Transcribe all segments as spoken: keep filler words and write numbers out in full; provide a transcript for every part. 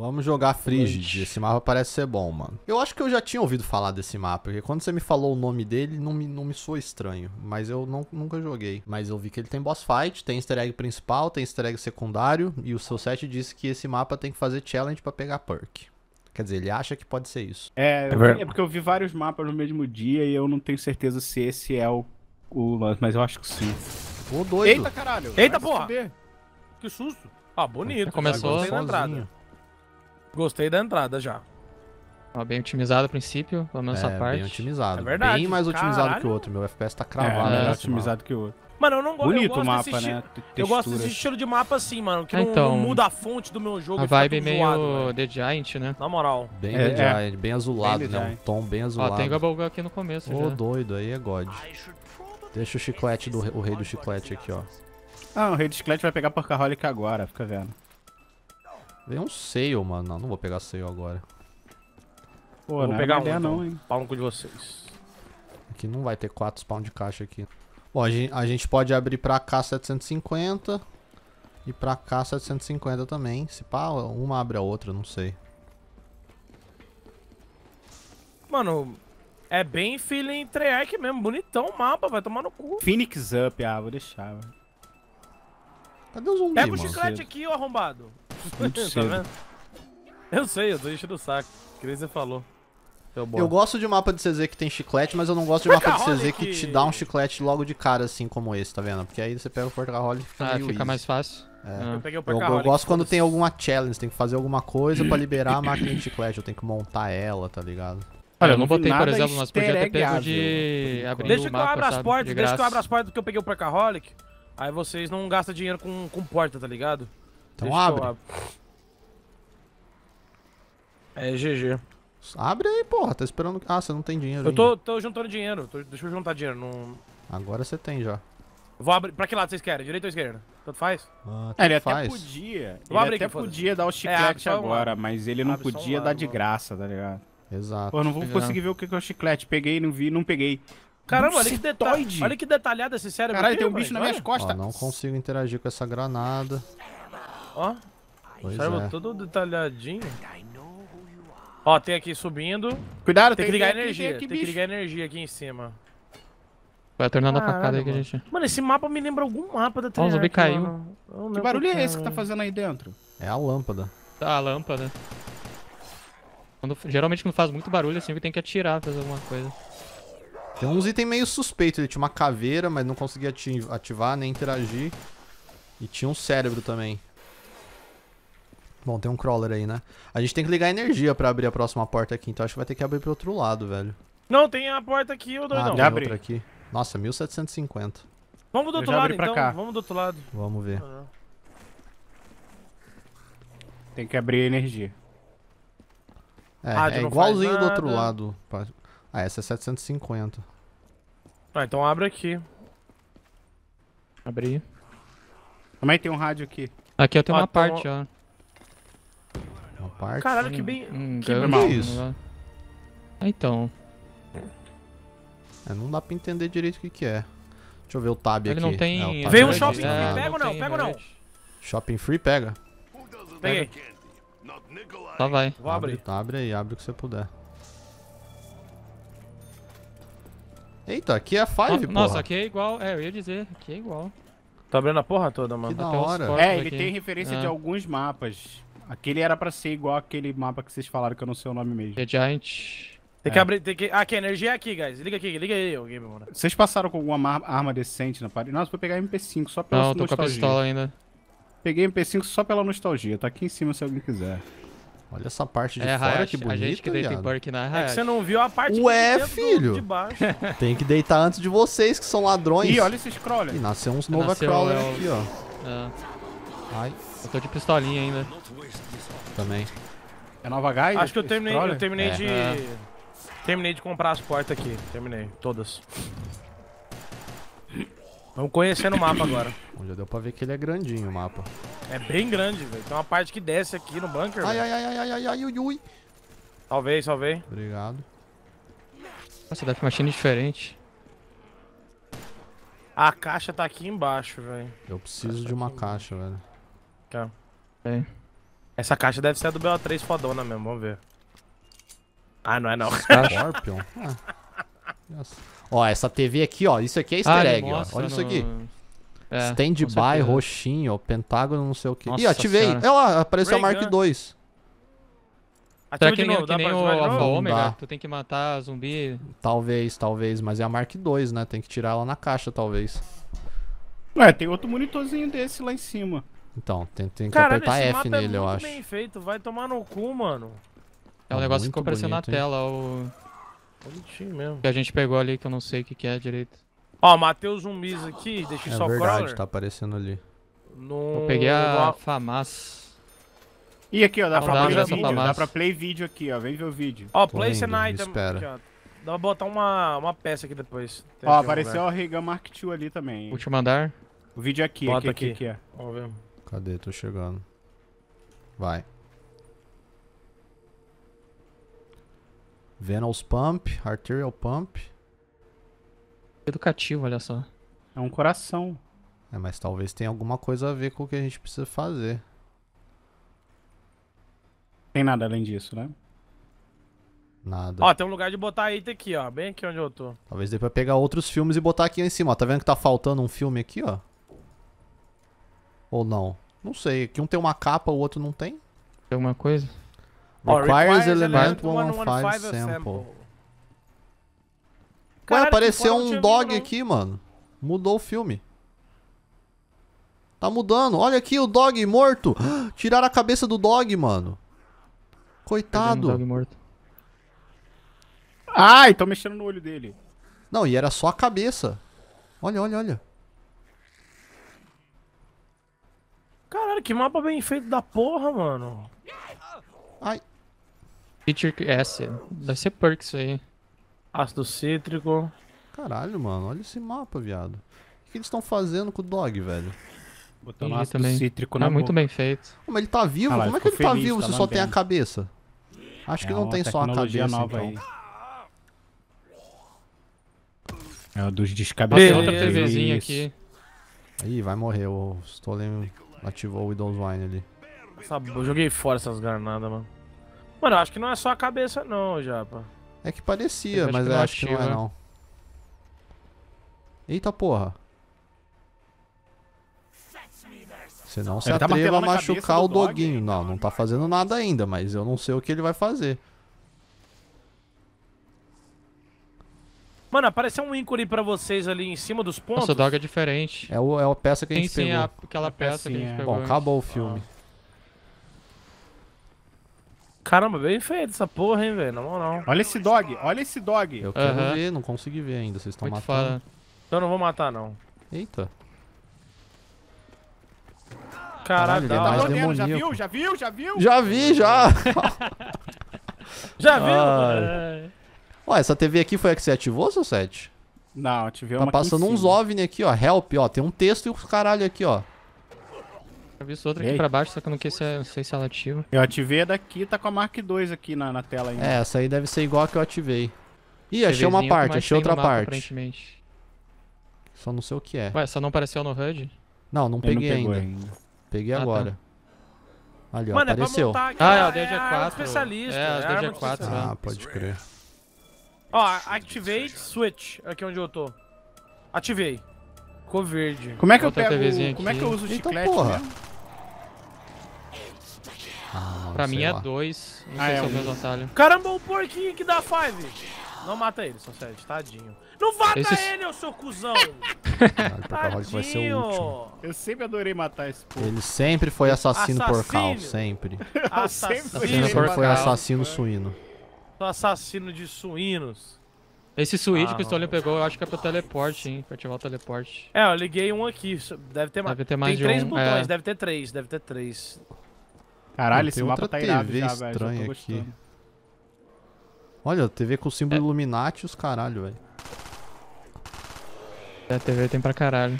Vamos jogar Frigid. Esse mapa parece ser bom, mano. Eu acho que eu já tinha ouvido falar desse mapa, porque quando você me falou o nome dele, não me, não me soou estranho. Mas eu não, nunca joguei. Mas eu vi que ele tem boss fight, tem easter egg principal, tem easter egg secundário. E o seu set disse que esse mapa tem que fazer challenge pra pegar perk. Quer dizer, ele acha que pode ser isso. É, eu vi- é porque eu vi vários mapas no mesmo dia e eu não tenho certeza se esse é o, o lance, mas eu acho que sim. Ô, doido. Eita, caralho! Eita, vai se porra! fuder. Que susto. Ah, bonito. Começou Gostei da entrada. sozinho. Gostei da entrada já. Ó, bem otimizado a princípio, pelo menos essa É, parte. bem otimizado. É verdade. Bem mais otimizado Caralho. que o outro. Meu F P S tá É, cravado. melhor nesse otimizado que o outro. Mano, eu não gosto Bonito eu o gosto mapa, desse né? esti- Eu gosto desse Texturas. estilo de mapa assim, mano. Que Ah, não, então, não muda a fonte do meu jogo A e fica vibe tudo meio zoado, velho. The Giant, né? Na moral. Bem É, The Giant, bem azulado, bem The né? Um Giant. tom bem Ó, azulado. tem Bubblegum aqui no começo Ô, já. doido, aí é God. Deixa o chiclete do o rei do chiclete aqui, ó. Ah, o rei do chiclete vai pegar Porcaholic agora, fica vendo. Vem um Sail, mano. Não, não vou pegar Sail agora. Pô, Vou não pegar é um, ideia então. não, hein. Pau no cu de vocês. Aqui não vai ter quatro spawn de caixa aqui. Bom, a gente, a gente pode abrir pra cá setecentos e cinquenta e pra cá setecentos e cinquenta também. Se pá, uma abre a outra, não sei. Mano, é bem feeling Treyarch mesmo. Bonitão o mapa, vai tomar no cu. Phoenix Up, ah, vou deixar. velho. Cadê o zumbi, Pega o mano? chiclete cedo. aqui, ô arrombado. Muito Tá cedo. vendo? Eu sei, eu tô enchendo o saco. Que nem você falou. Seu boy. Eu gosto de mapa de C Z que tem chiclete, mas eu não gosto de mapa de C Z que Porcaholic. te dá um chiclete logo de cara, assim como esse, tá vendo? Porque aí você pega o Porcaholic e fica Ah, meio fica easy. mais fácil. É. Eu peguei o Eu, eu Porcaholic, gosto quando foda-se. tem alguma challenge, tem que fazer alguma coisa pra liberar a máquina de chiclete. Eu tenho que montar ela, tá ligado? Olha, eu eu não não vi botei, por nada exemplo, mas podia ter easter pego eggável, de por abrir Deixa o que eu mapa, abra as sabe? portas, De deixa que eu graça. abra as portas porque eu peguei o Porcaholic. Aí vocês não gastam dinheiro com, com porta, tá ligado? Então Deixa que eu abre. abro. É G G. Abre aí, porra. Tá esperando. Ah, você não tem dinheiro. Eu tô, ainda. tô juntando dinheiro. tô- deixa eu juntar dinheiro. Não... Agora você tem já. Vou abrir. Pra que lado vocês querem? Direita ou esquerda? Tanto faz? Ah, É, ele tanto até faz. podia. Vou Ele abrir até aqui, foda-se. podia dar o abre chiclete só um agora, lado. mas ele não Abre só um podia lado, dar de mano. graça, tá ligado? Exato. Pô, eu não vou Pois é. conseguir ver o que que é o chiclete. Peguei, não vi, não peguei. Caramba, olha que, deta Bucetoide. olha que detalhado esse cérebro. Caralho, aqui, tem um rapaz, bicho nas olha. minhas costas. Ó, não consigo interagir com essa granada. Ó, Pois cérebro é. todo detalhadinho. Ó, tem aqui subindo. Cuidado, Tem que ligar tem- energia. Tem, Tem aqui, que bicho. ligar energia aqui em cima. Vai tornando a Caralho, facada aí que a mano. gente... Mano, esse mapa me lembra algum mapa da Ó, o Treyarch, zumbi caiu. mano. Eu não Que lembro barulho qual é esse que tá é. fazendo aí dentro? É a lâmpada. Tá, a lâmpada. Quando, geralmente quando faz muito barulho assim, tem que atirar, fazer alguma coisa. Tem uns itens meio suspeitos. Ele tinha uma caveira, mas não conseguia ati- ativar nem interagir. E tinha um cérebro também. Bom, tem um crawler aí, né? A gente tem que ligar energia pra abrir a próxima porta aqui. Então acho que vai ter que abrir pro outro lado, velho. Não, tem a porta aqui, ô Ah, doidão. tem Já abri. outra aqui. Nossa, mil setecentos e cinquenta. Vamos do Eu outro já lado abri pra então. cá. Vamos do outro lado. Vamos ver. Tem que abrir a energia. É, Rádio é não igualzinho faz do outro nada. lado. Ah, essa é setecentos e cinquenta. Ah, então abre aqui. Abrir. Também tem um rádio aqui. Aqui eu tenho Ó, uma então- parte, ó. Uma parte. Caralho, que bem. Hum, que ganho- mal. isso? Ah, então. É, não dá pra entender direito o que que é. Deixa eu ver o tab Ele aqui. não tem... É, o tab Vem um aqui. shopping Ah, free, pega ou não? tem Pega ou não? Red. Shopping free, pega. Peguei. Só vai. Vou abrir. Abre, abre aí, abre o que você puder. Eita, aqui é Five, No- Nossa, porra. aqui é igual. É, eu ia dizer. Aqui é igual. Tá abrindo a porra toda, Que mano. da Até os hora. cortes É, ele aqui. tem referência de É. alguns mapas. Aquele era pra ser igual aquele mapa que vocês falaram que eu não sei o nome mesmo. The Giant. Tem que É. abrir, tem que... Aqui, energia é aqui, guys. Liga aqui, liga aí, ô game, mano. Vocês passaram com alguma ar- arma decente na parede? Nossa, vou pegar M P cinco só pela Não, tô com a nostalgia. pistola ainda. Peguei M P cinco só pela nostalgia. Tá aqui em cima se alguém quiser. Olha essa parte de É, fora, Riot, que a bonita, gente que deita em viado. perk na É que Riot. você não viu a parte Ué, de dentro do- filho. de baixo. Tem que deitar antes de vocês, que são ladrões. Ih, olha esse scroller. Ih, nasceu uns Nova Nasceu, Crawler é o- aqui, ó. É, Ai, eu tô de pistolinha ainda. também. É Nova Guys? Acho que eu esse terminei, scroller? eu terminei É. de... É. Terminei de comprar as portas aqui. Terminei, todas. Vamos conhecendo o mapa agora. Bom, já deu pra ver que ele é grandinho o mapa. É bem grande, velho. Tem uma parte que desce aqui no bunker, Ai, velho. ai, ai, ai, ai, ai, ai, ui, ui. Salvei, salvei. Obrigado. Nossa, deve machine diferente. A caixa tá aqui embaixo, velho. Eu preciso de uma caixa, velho. Cá. É. Essa caixa deve ser a do B O três fodona mesmo, vamos ver. Ah, não é não. Scorpion? Ah. Nossa. Ó, essa T V aqui, ó. Isso aqui é easter Ah, ele egg, ó. mostra Olha isso no- aqui. É, com Stand-by, certeza. roxinho, ó. Pentágono, não sei o que. Ih, Nossa ativei. senhora. Olha lá, apareceu a Ray Mark Gun. dois. Será Ativa que de nem, novo, que dá nem pra o ativar de Alpha novo? Não Omega? dá. Tu tem que matar zumbi. Talvez, talvez. Mas é a Mark dois, né? Tem que tirar ela na caixa, talvez. Ué, tem outro monitorzinho desse lá em cima. Então, tem, tem que Caralho, apertar esse F mapa nele, é eu muito acho. bem feito, vai tomar no cu, mano. É um Ah, negócio que muito ficou aparecendo na bonito, hein? tela, o Bonitinho mesmo. que a gente pegou ali, que eu não sei o que, que é direito. Ó, matei os zumbis aqui, deixei É só o verdade, crawler. tá aparecendo ali. No... Eu peguei a no- FAMAS. E aqui, ó, dá Ah, pra dá play pra vídeo, falar dá mais. pra play vídeo aqui, ó, vem ver o vídeo. Ó, Tô place indo, an me item. espera. Aqui, ó. Dá pra botar uma, uma peça aqui depois. Tem Ó, aqui um apareceu lugar. o Regan Mark dois ali também. Último andar. O vídeo aqui, Bota aqui, aqui, aqui. aqui, ó. Vamos ver. Cadê? Tô chegando. Vai. Venous Pump, Arterial Pump. Educativo, olha só. É um coração. É, mas talvez tenha alguma coisa a ver com o que a gente precisa fazer. Tem nada além disso, né? Nada. Ó, tem um lugar de botar item aqui, ó. Bem aqui onde eu tô. Talvez dê pra pegar outros filmes e botar aqui em cima, ó. Tá vendo que tá faltando um filme aqui, ó? Ou não? Não sei. Aqui um tem uma capa, o outro não tem. Tem alguma coisa? Ó, Requires element element cento e cento e quinze quinze sample. Ué, Caralho, apareceu que fora, não um tinha dog vindo, não. aqui, mano. Mudou o filme. Tá mudando. Olha aqui o dog morto. Tiraram a cabeça do dog, mano. Pegando um Coitado. dog morto. Ai, tô mexendo no olho dele. Não, e era só a cabeça. Olha, olha, olha. Caralho, que mapa bem feito da porra, mano. Ai. Feature S. Deve ser perk isso aí. Ácido cítrico. Caralho, mano. Olha esse mapa, viado. O que eles estão fazendo com o dog, velho? Botando Entendi ácido também. cítrico Não na é muito boca. bem feito. Como ele tá vivo? Ah lá, Como é que ele ficou tá feliz, vivo tá se só tem a lambendo. cabeça? Acho que É não uma tem só a tecnologia cabeça, nova então. É o dos Nossa, tem descabeçados. outra Beleza. TVzinha Isso. aqui. Ih, vai morrer. O Stolen ativou o Widow's Wine ali. Essa- Eu joguei fora essas granadas, mano. Mano, eu acho que não é só a cabeça, não, Japa. É que parecia, Eu acho mas que eu não acho que não é, ativa. não. Eita porra. Você não se Ele tá atreva a martelando a cabeça machucar do o dog. doguinho. Não, não tá fazendo nada ainda, mas eu não sei o que ele vai fazer. Mano, apareceu um ícone pra vocês ali em cima dos pontos. Nossa, o dog é diferente. É, o, é a peça que a Tem gente sim pegou. a- aquela A peça que a gente pecinha. pegou. Bom, acabou o filme. Caramba, bem feito essa porra, hein, velho. Na moral. Olha esse dog, olha esse dog. Eu quero Aham. ver, não consegui ver ainda. Vocês estão Muito matando. foda. Então eu não vou matar, não. Eita. Caralho, Caralho, da ele é Tá hora. mais mordendo, já demoníaco. viu? Já viu? Já viu? Já vi, já! Já viu? Ai. Ó, essa T V aqui foi a que você ativou, seu set? Não, tive Tá uma passando aqui em uns cima. OVNI aqui, ó. Help, ó. Tem um texto e os caralho aqui, ó. Eu vi isso outra E aqui aí? pra baixo, só que eu não, quis, se- não sei se ela ativa. Eu ativei a daqui, tá com a Mark dois aqui na, na tela ainda. É, essa aí deve ser igual a que eu ativei. Ih, achei TVzinho uma que parte, mais achei tem no outra mapa, parte. Aparentemente. Só não sei o que é. Ué, só não apareceu no H U D? Não, não Ele não peguei pegou ainda. Peguei Ah, tá. agora. Ali, ó, Mano, é pra apareceu. montar aqui. Ah, é o a- D G a arma quatro. especialista. É, as a arma D G quatro, especialista. Ah, pode crer. Ó, activate switch. Aqui onde eu tô. Ativei. Ficou verde. Como é que eu Outra pego, TVzinha como é que aqui. eu uso o Eita chiclete porra. mesmo? Ah, Pra sei mim é lá. dois. Não Ah, sei é se é o um. mesmo atalho. Caramba, o porquinho que dá five. Não mata ele, só sete, tadinho. Não mata Esses- ele, ô seu cuzão! Caralho, Percarroid vai ser o último. Tadinho! Eu sempre adorei matar esse povo. Ele sempre foi assassino Assassino. porcal, sempre. Eu sempre Ele Assassino sempre foi porcal. assassino suíno. Sou assassino de suínos. Esse switch Ah, que o Stolen não. pegou, eu acho que é pro teleporte, hein? Pra ativar o teleporte. É, eu liguei um aqui. Deve ter mais. Deve ter mais Tem de três um, botões, é. deve ter três, deve ter três. Caralho, Pô, esse tem mapa outra tá irado T V já, velho. Já estranha tô aqui. gostando. Olha, T V com o símbolo É. Illuminati e os caralho, velho. É, a T V tem pra caralho.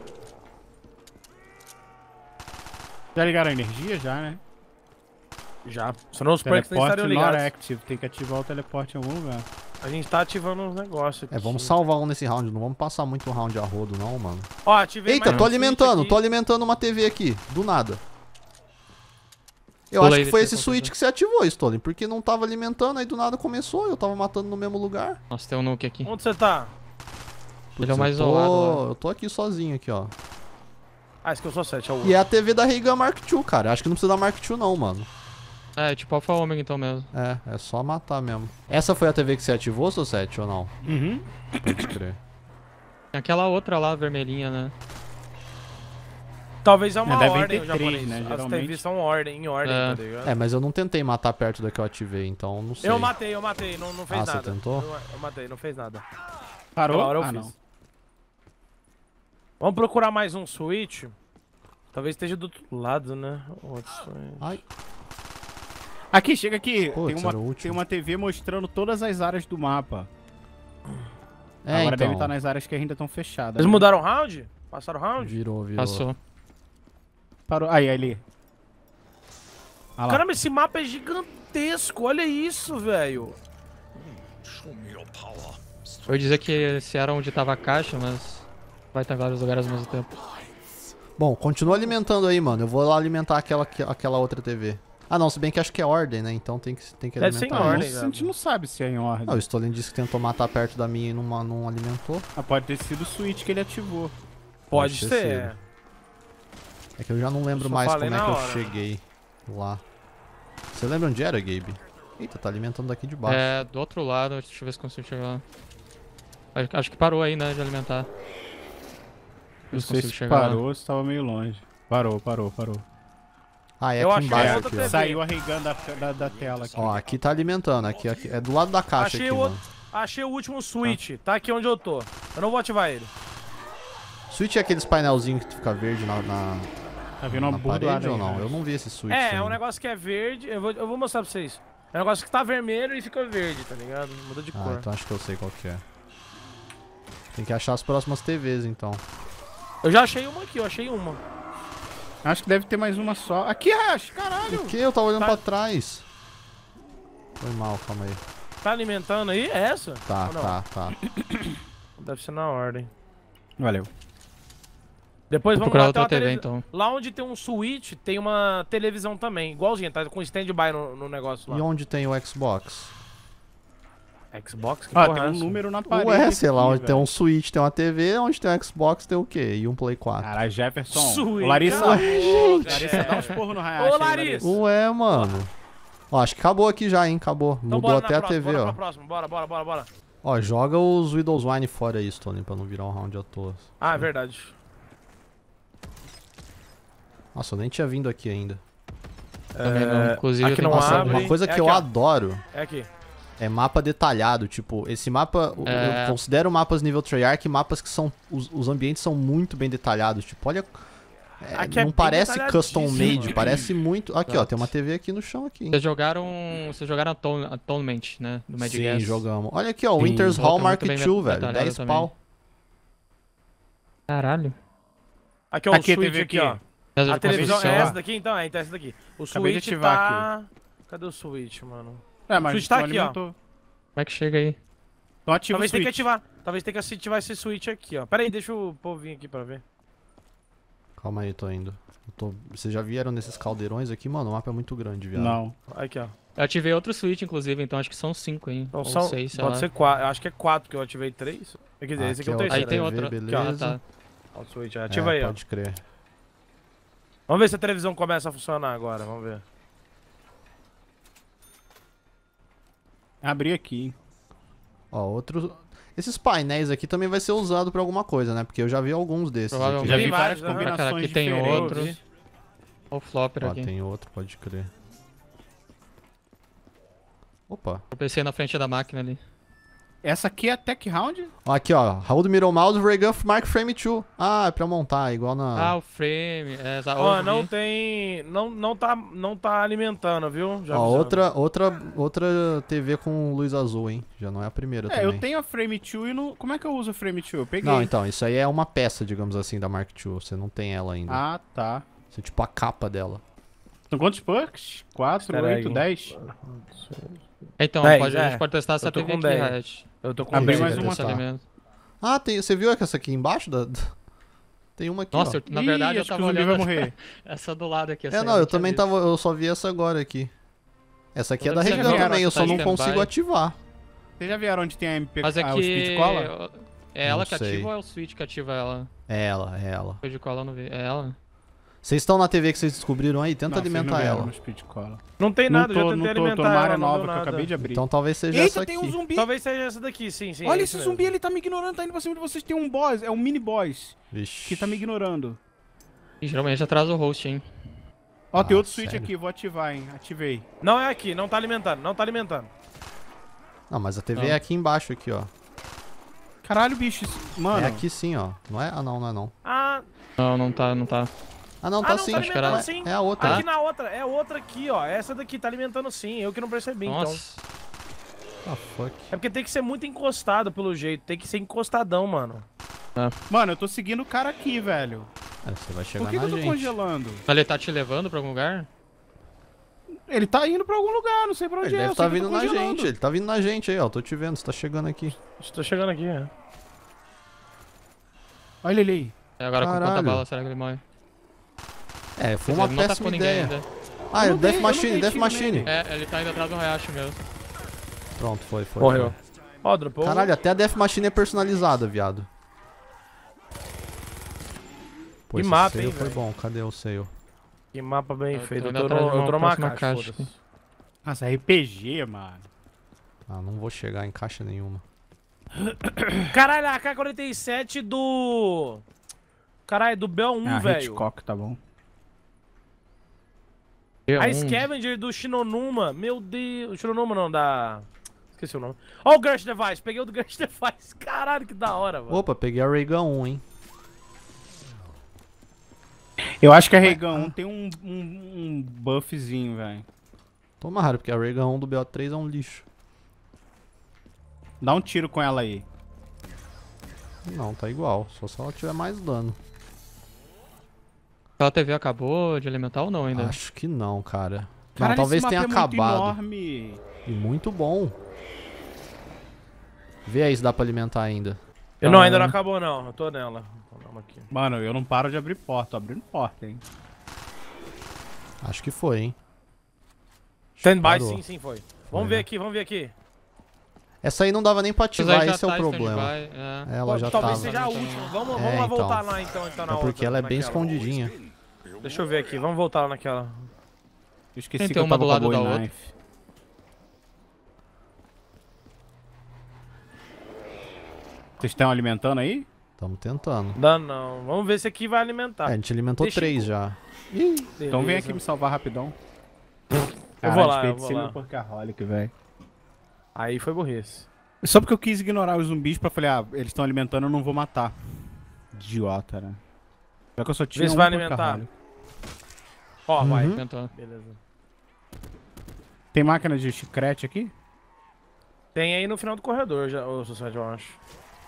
Já ligaram a energia já, né? Já. Senão os perks não Teleporte estariam not ligados. active. Tem que ativar o teleporte em algum lugar. A gente tá ativando uns negócios aqui. É, vamos salvar um nesse round. Não vamos passar muito round a rodo, não, mano. Ó, ativei Eita, mais tô um alimentando, switch tô aqui. alimentando uma T V aqui. Do nada. Eu Pula acho aí, que foi vê esse se switch consegue. que você ativou, Stolen, porque não tava alimentando, aí do nada começou, eu tava matando no mesmo lugar. Nossa, tem um nuke aqui. Onde você tá? Ele é o Putz, mais eu tô... isolado lá. Eu tô aqui sozinho aqui, ó. Ah, esse que eu sou sete, é o E é a T V da Reigan Mark dois, cara. Acho que não precisa da Mark dois não, mano. É, tipo Alpha Omega então mesmo. É, é só matar mesmo. Essa foi a T V que você ativou, seu sete, ou não? Uhum. Pode crer. Tem aquela outra lá, vermelhinha, né? Talvez é uma É, devem ordem, ter o japonês. três, né, As geralmente. T Vs são ordem, em ordem, É. tá ligado? É, mas eu não tentei matar perto da que eu ativei, então não sei. Eu matei, eu matei, não, não fez Ah, você nada. tentou? Eu, eu matei, não fez nada. Parou? Aquela hora eu Ah, fiz. não. Vamos procurar mais um switch. Talvez esteja do outro lado, né? Outro switch. Ai, Aqui, chega aqui. Putz, tem, uma, era o último. tem uma T V mostrando todas as áreas do mapa. é, Agora deve então. estar nas áreas que ainda estão fechadas. Eles né? mudaram o round? Passaram o round? Virou, virou. Passou. Parou. Aí, ali. Ah lá. Caramba, esse mapa é gigantesco, olha isso, velho. Eu ia dizer que esse era onde tava a caixa, mas vai estar em vários lugares ao mesmo tempo. Bom, continua alimentando aí, mano. Eu vou lá alimentar aquela, aquela outra T V. Ah, não, se bem que acho que é ordem, né? Então tem que, tem que Deve ser alimentar. em Não, ordem, a velho. gente não sabe se é em ordem. Ah, o Stolen disse que tentou matar perto da minha e não, não alimentou. Ah, pode ter sido o switch que ele ativou. Pode ter ser. sido. É que eu já não lembro Eu só mais falei como é na que eu hora. cheguei lá. Você lembra onde era, Gabe? Eita, tá alimentando daqui de baixo. É, do outro lado, deixa eu ver se consigo chegar lá. Acho- Acho que parou aí, né, de alimentar. Não se sei consigo se chegar lá. parou ou se tava meio longe. Parou, parou, parou. Ah, é Eu aqui achei embaixo outra aqui, T V. ó. Saiu arregando da, da, da tela aqui. Ó, aqui tá alimentando, aqui, aqui. É do lado da caixa Achei aqui, o outro. mano. Achei o último switch, tá aqui onde eu tô. Eu não vou ativar ele. Switch é aqueles painelzinhos que fica verde na, na, Tá vendo uma na burdoada parede aí, ou não? né? Eu não vi esse switch É, é ainda. um negócio que é verde. Eu vou, eu vou mostrar pra vocês. É um negócio que tá vermelho e fica verde, tá ligado? Muda de Ah, cor. então acho que eu sei qual que é. Tem que achar as próximas T Vs, então. Eu já achei uma aqui, eu achei uma. Acho que deve ter mais uma só. Aqui, Rash, caralho! O que? Eu tava olhando Tá. pra trás. Foi mal, calma aí. Tá alimentando aí? É essa? Tá, Ou não? tá, tá. Deve ser na ordem. Valeu. Depois Vou vamos procurar lá, tem outra uma T V televi- então. Lá onde tem um switch, tem uma televisão também. Igualzinha, tá com stand-by no, no negócio lá. E onde tem o Xbox? Xbox? Que Ah, porra tem é um essa? número na parede. Ué, sei lá, aqui, onde tem velho. um Switch, tem uma T V, onde tem um Xbox, tem o quê? E um Play quatro. Caralho, Jefferson. Switch. Ô, Larissa. Cala a boca, Larissa, dá uns é. porros no Hayashi. Ô, Larissa. Ué, mano. Ó, acho que acabou aqui já, hein? Acabou. Então Mudou bora na até a próxima, T V, bora ó. pra próxima. Bora, bora, bora, bora. Ó, joga os Widow's Wine fora aí, Stone, pra não virar um round à toa. Ah, é verdade. Nossa, eu nem tinha vindo aqui ainda. Também não. Inclusive, aqui eu tenho não que Nossa, passar abre. uma coisa É que aqui, eu ó. adoro É aqui. é mapa detalhado. Tipo, esse mapa, eu- É. eu considero mapas nível Treyarch mapas que são. Os, os ambientes são muito bem detalhados. Tipo, olha. é, Aqui é não bem parece custom detalhadíssimo. made, parece muito. Aqui, ó, Exato. tem uma T V aqui no chão aqui. hein? Vocês jogaram. Vocês jogaram Atone- Atonement, né? Do Mad Sim, Gas. jogamos. Olha aqui, ó, Sim, Winter's outra Hall Mark muito bem dois, velho. detalhada dez também. pau. Caralho. Aqui, ó, Aqui, o switch T V aqui, aqui. ó. Mas eu A televisão consigo é chegar. essa daqui, então? É, então é essa daqui. O Acabei de switch ativar tá... Cadê o switch, mano? É, mas switch tá não aqui, ó. alimentou. Como é que chega aí? Então ativa Talvez o tenha que switch. ativar. Talvez tenha que ativar esse switch aqui, ó. Pera aí, deixa o povo vir aqui pra ver. Calma aí, tô indo. Eu tô- Vocês já vieram nesses caldeirões aqui? Mano, o mapa é muito grande, viado. Não. Aqui, ó. Eu ativei outro switch, inclusive, então acho que são cinco, hein? Então Ou são... seis, sei Pode lá. ser quatro. Eu acho que é quatro, porque eu ativei três. Quer dizer, esse aqui é o Aqui é o- terceiro. Aí tem T V, outro. beleza. Ah, tá. Ó, o switch, é. Ativa É, aí, ó. pode crer. Vamos ver se a televisão começa a funcionar agora, vamos ver. Abri aqui. Ó, outro. Esses painéis aqui também vai ser usado pra alguma coisa, né? Porque eu já vi alguns desses. Aqui. Provavelmente. Já Tem vi várias vários, aham. combinações Cara, aqui tem diferentes. outro. Olha o flopper Ó, aqui. tem outro, pode crer. Opa. Eu pensei na frente da máquina ali. Essa aqui é a Tech Round? Ó, aqui, ó. Hold Middle Mouse Ray Gun Mark Frame dois. Ah, é pra montar, igual na. Ah, o frame. É, exa- Ó, ouvi. não tem... Não, não, tá, não tá alimentando, viu? Já Ó, avisando. outra, outra, outra T V com luz azul, hein? Já não é a primeira É, também. eu tenho a Frame dois e não... Como é que eu uso a Frame dois? Eu peguei. Não, então, isso aí é uma peça, digamos assim, da Mark dois. Você não tem ela ainda. Ah, tá. Isso é tipo a capa dela. São quantos perks? quatro, Espera oito, aí. dez? Então, dez, pode, a é. gente pode testar essa Eu tô T V com aqui, dez. Riot. Eu tô com Abri dez, mais né? uma. Esse tá. alimento. Ah, tem, você viu essa aqui embaixo da... da- Tem uma aqui, Nossa, ó. eu- na verdade Ih, eu acho tava que o zumbi olhando vai morrer. essa do lado aqui. Essa É, aí não, eu tinha também visto. tava, eu só vi essa agora aqui. Essa aqui é da Todas que Regan vieram, também, eu tá só de não stand-by. consigo ativar. Vocês já vieram onde tem a M P Mas é ah, o speed que... cola? É ela Não que sei. ativa ou é o switch que ativa ela? É ela, é ela. Speed cola eu não vi. É ela? Vocês estão na T V que vocês descobriram aí? Tenta Não, vocês não alimentar vieram ela. no speed cola. Não tem Não nada, tô, eu já não tentei tô, tô alimentar numa área ela, não nova deu que eu nada. acabei de abrir. Então talvez seja Eita, essa tem aqui. um zumbi! Talvez seja essa daqui, sim, sim. Olha é esse isso zumbi, mesmo. ele tá me ignorando, tá indo pra cima de vocês. Tem um boss, é um mini boss, Vixe. que tá me ignorando. E geralmente atrasa o host, hein? Ó, tem Ah, outro switch sério? aqui, vou ativar, hein. Ativei. Não é aqui, não tá alimentando, não tá alimentando. Não, mas a T V Não. é aqui embaixo, aqui, ó. Caralho, bicho, isso- mano. É aqui sim, ó. Não é? Ah, não, não é não. Ah, Não, não tá, não tá. Ah, não, ah, tá não, sim. tá acho que era- alimentando sim. É a outra. Aqui na outra, é outra aqui, ó. Essa daqui tá alimentando sim, eu que não percebi, então. Nossa. Ah, fuck. É porque tem que ser muito encostado, pelo jeito. Tem que ser encostadão, mano. Mano, eu tô seguindo o cara aqui, velho. É, você vai chegar Por que, que na eu tô gente. congelando? Mas ele tá te levando pra algum lugar? Ele tá indo pra algum lugar, não sei pra onde Ele é. deve eu estar sei que eu vindo tô na congelando. gente, ele tá vindo na gente aí, ó. Tô te vendo, você tá chegando aqui. Estou chegando aqui, é. Olha ele aí. É, agora com Caralho. quanta bala será que ele morre? É, foi Quer uma dizer, não tá péssima com ninguém ideia. ainda. Ah, é Eu não Death dei- eu não Machine, dei Death tiro Machine. nele. É, ele tá indo atrás do riacho mesmo. Pronto, foi, foi. Morreu. foi. Ó, dropou. Caralho, até a Death Machine é personalizada, viado. Pô, Que esse mapa, sale hein, foi velho. bom, cadê o sale? Que mapa bem Eu feito. tô Eu indo tô, atrás no, de eu uma tô numa próxima caixa, caixa foda-se. Nossa, R P G, mano. Ah, não vou chegar em caixa nenhuma. Caralho, a K quarenta e sete do... Caralho, do B O um, Ah, velho. Hitchcock, tá bom. A Um. Scavenger do Shinonuma. Meu Deus. Shinonuma não, da... Esqueci o nome. Ó o Gersh Device. Peguei o do Gersh Device. Caralho, que da hora, mano. Opa, peguei a Ray Gun um, hein. Eu acho que a Regan um tem um, um, um buffzinho, velho. Toma raro, porque a Ray Gun um do B O três é um lixo. Dá um tiro com ela aí. Não, tá igual, só se ela tiver mais dano. Aquela T V acabou de alimentar ou não ainda? Acho que não, cara. Caralho, não, talvez esse tenha mapa é muito acabado. enorme. E muito bom. Vê aí se dá pra alimentar ainda. Eu não, Ah, ainda não né? acabou não. Eu tô nela. Vamos aqui. Mano, eu não paro de abrir porta. Tô abrindo porta, hein. Acho que foi, hein. Stand by, Parou. sim, sim, foi. Foi, Vamos ver né? aqui, vamos ver aqui. Essa aí não dava nem pra Mas aí ativar, já esse é o tá problema. stand-by, é. Ela já Talvez tava. seja a Então, última. Vamos, É, vamos lá então. voltar lá então, então na É porque outra, ela é bem naquela. escondidinha. Deixa eu ver aqui, vamos voltar lá naquela. Eu esqueci Tem que eu uma tava do com a lado Bowie da outra. Knife. Vocês estão alimentando aí? Tamo tentando. Dá não. Vamos ver se aqui vai É, alimentar. a gente alimentou Deixa três eu- já. Então vem Beleza. aqui me salvar rapidão. Eu vou lá, eu Caralho, vou desperdicei lá. meu Porcaholic, velho. Aí foi burrice. Só porque eu quis ignorar os zumbis pra falar, ah, eles estão alimentando, eu não vou matar. Idiota, né? Já que eu só tinha Vê se um vai alimentar. Porcaholic. Ó, Uhum. vai. Alimentou. Beleza. Tem máquina de chiclete aqui? Tem aí no final do corredor, já, ô Society, eu acho.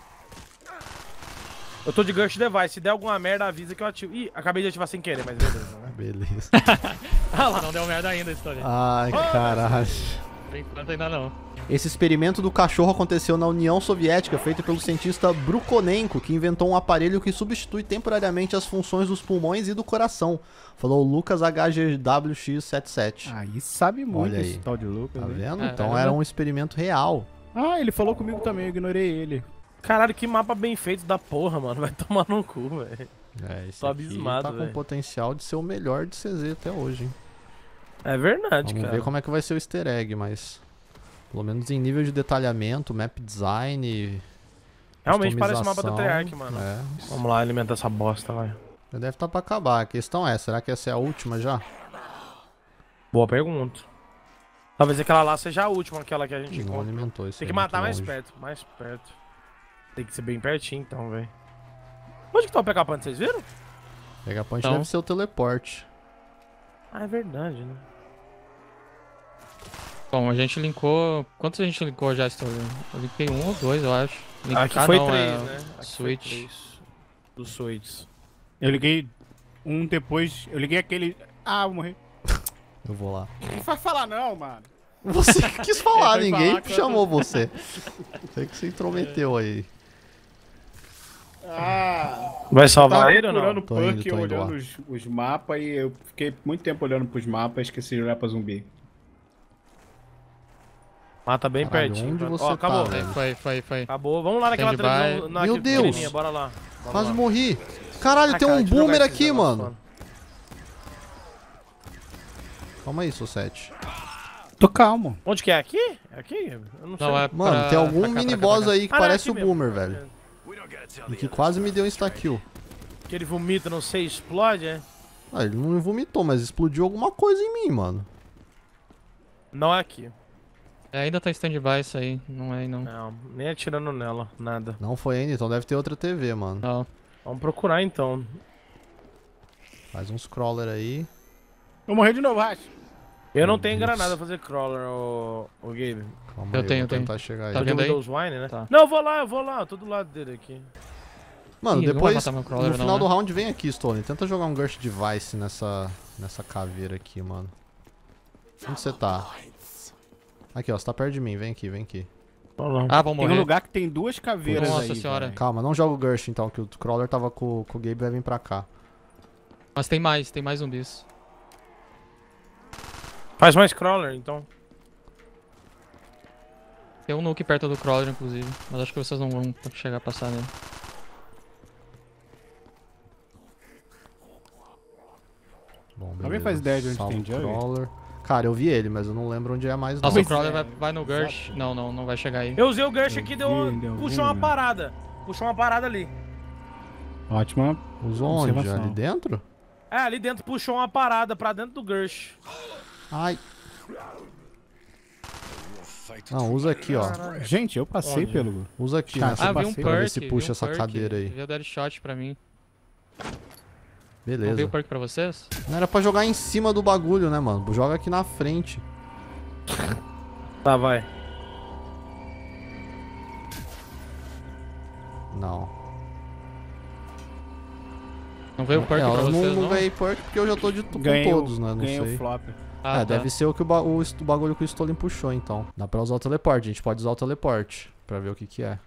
Eu tô de Gush Device. Se der alguma merda, avisa que eu ativo. Ih, acabei de ativar sem querer, mas beleza, né? Beleza. Não deu merda ainda a história. Ai, caralho. Por enquanto ainda não. Esse experimento do cachorro aconteceu na União Soviética, feito pelo cientista Brukhonenko, que inventou um aparelho que substitui temporariamente as funções dos pulmões e do coração. Falou o Lucas H G W X setenta e sete. Aí sabe muito Olha aí. esse tal de Lucas. Tá hein? vendo? É, Então é, era né? um experimento real. Ah, ele falou comigo também, eu ignorei ele. Caralho, que mapa bem feito da porra, mano. Vai tomar no cu, velho. É, esse Tô aqui abismado, tá com velho. potencial de ser o melhor de C Z até hoje, hein? É verdade, Vamos cara. ver como é que vai ser o easter egg, mas... Pelo menos em nível de detalhamento, map design... Realmente parece o mapa da customização, Treyarch, mano. É. Vamos lá, alimentar essa bosta, vai. Já deve estar pra acabar. A questão é, será que essa é a última já? Boa pergunta. Talvez aquela lá seja a última, aquela que a gente Não encontra. alimentou isso Tem aí que matar muito mais longe. perto, mais perto. Tem que ser bem pertinho então, velho. Onde que tá o P K Point, vocês viram? Pega point Então. deve ser o teleporte. Ah, é verdade, né? Bom, a gente linkou... Quantos a gente linkou já, Story? Eu linkei um ou dois, eu acho. Link... Aqui Ah, foi não, três, é né? Aqui Switch. foi três. Dos Switch. Eu liguei um depois, eu liguei aquele... Ah, vou morrer. Eu vou lá. Não vai falar não, mano. Você que quis falar, Ele foi ninguém falar que eu- chamou você. Sei que você intrometeu aí. Ah, Vai salvar tava ele ou não? procurando Tô indo, punk, tô indo olhando lá. os, os mapas e eu fiquei muito tempo olhando pros mapas e esqueci de olhar pra zumbi. Mata bem Caralho, pertinho. onde mano. você Ó, tá, acabou. velho? Foi, foi, foi. Acabou. Vamos lá naquela Stand-by. televisão. Na Meu Deus. pequenininha, Bora lá. Bora Quase lá. morri. Caralho, Ah, tem cara, um deixa eu jogar boomer esses aqui, negócios mano. fora. Calma aí, Sussete. Tô calmo. Onde que é? Aqui? É aqui? Eu não sei. Não, é Mano, pra- tem algum pra cá, mini pra cá, boss pra cá. aí que Ah, não, é parece o aqui mesmo. boomer, velho. E que quase me deu um insta-kill. Que ele vomita, não sei, explode, é? Ah, ele não vomitou, mas explodiu alguma coisa em mim, mano. Não é aqui. É, ainda tá em stand-by isso aí. Não é aí, não. Não, nem atirando nela, nada. Não foi ainda, então deve ter outra T V, mano. Não. Vamos procurar então. Faz uns crawler aí. Eu morri de novo, Racha. Eu não Meu tenho Deus. granada pra fazer crawler, o, o Gabe. Calma Eu aí, tenho, eu eu vou tenho. tentar chegar aí. Tá Eu tenho vendo aí? Windows Wine, né? Tá. Não, eu vou lá, eu vou lá, eu tô do lado dele aqui. Mano, Ih, não vai depois, matar meu no crawler, final não, do né? round, vem aqui, Stone. Tenta jogar um Ghost Device nessa, nessa caveira aqui, mano. Onde você tá? Aqui, ó, você tá perto de mim. Vem aqui, vem aqui. Vamos lá. Ah, vamos Tem morrer. um lugar que tem duas caveiras Nossa aí, senhora. velho. Calma, não joga o Ghost então, que o Crawler tava com, com o Gabe e vai vir pra cá. Mas tem mais, tem mais zumbis. Faz mais crawler, então. Tem um nuke perto do crawler, inclusive. Mas acho que vocês não vão chegar a passar nele. Bom, Alguém beleza. faz ideia de onde Salva tem o Jugger? Crawler. Cara, eu vi ele, mas eu não lembro onde é mais não. Nossa, o Pois crawler é, vai, vai no exato. Gersh. Não, não, não vai chegar aí. Eu usei o gancho Eu aqui e vi deu, ele em algum puxou uma lugar. parada. Puxou uma parada ali. Ótima. Usou onde? Observação. Ali dentro? É, ali dentro puxou uma parada pra dentro do Gersh. Ai. Não, usa aqui, ó. Gente, eu passei Onde? pelo... Usa aqui Ah, nessa Ah, vi um passei pra ver perk. se vi puxa um essa perk. cadeira aí. Veio dar shot pra mim. Não Beleza. veio perk pra vocês? Não era pra jogar em cima do bagulho, né, mano? Joga aqui na frente. Tá, vai. Não. Não veio perk É, pra eu não, vocês, não não? ganhei perk porque eu já tô de com Ganhei todos, o, né? Não ganhei sei. o flop. Ah, é, tá. deve ser o que o, ba- o, est- o bagulho que o Stolen puxou, então. Dá pra usar o teleporte, a gente pode usar o teleporte pra ver o que que é.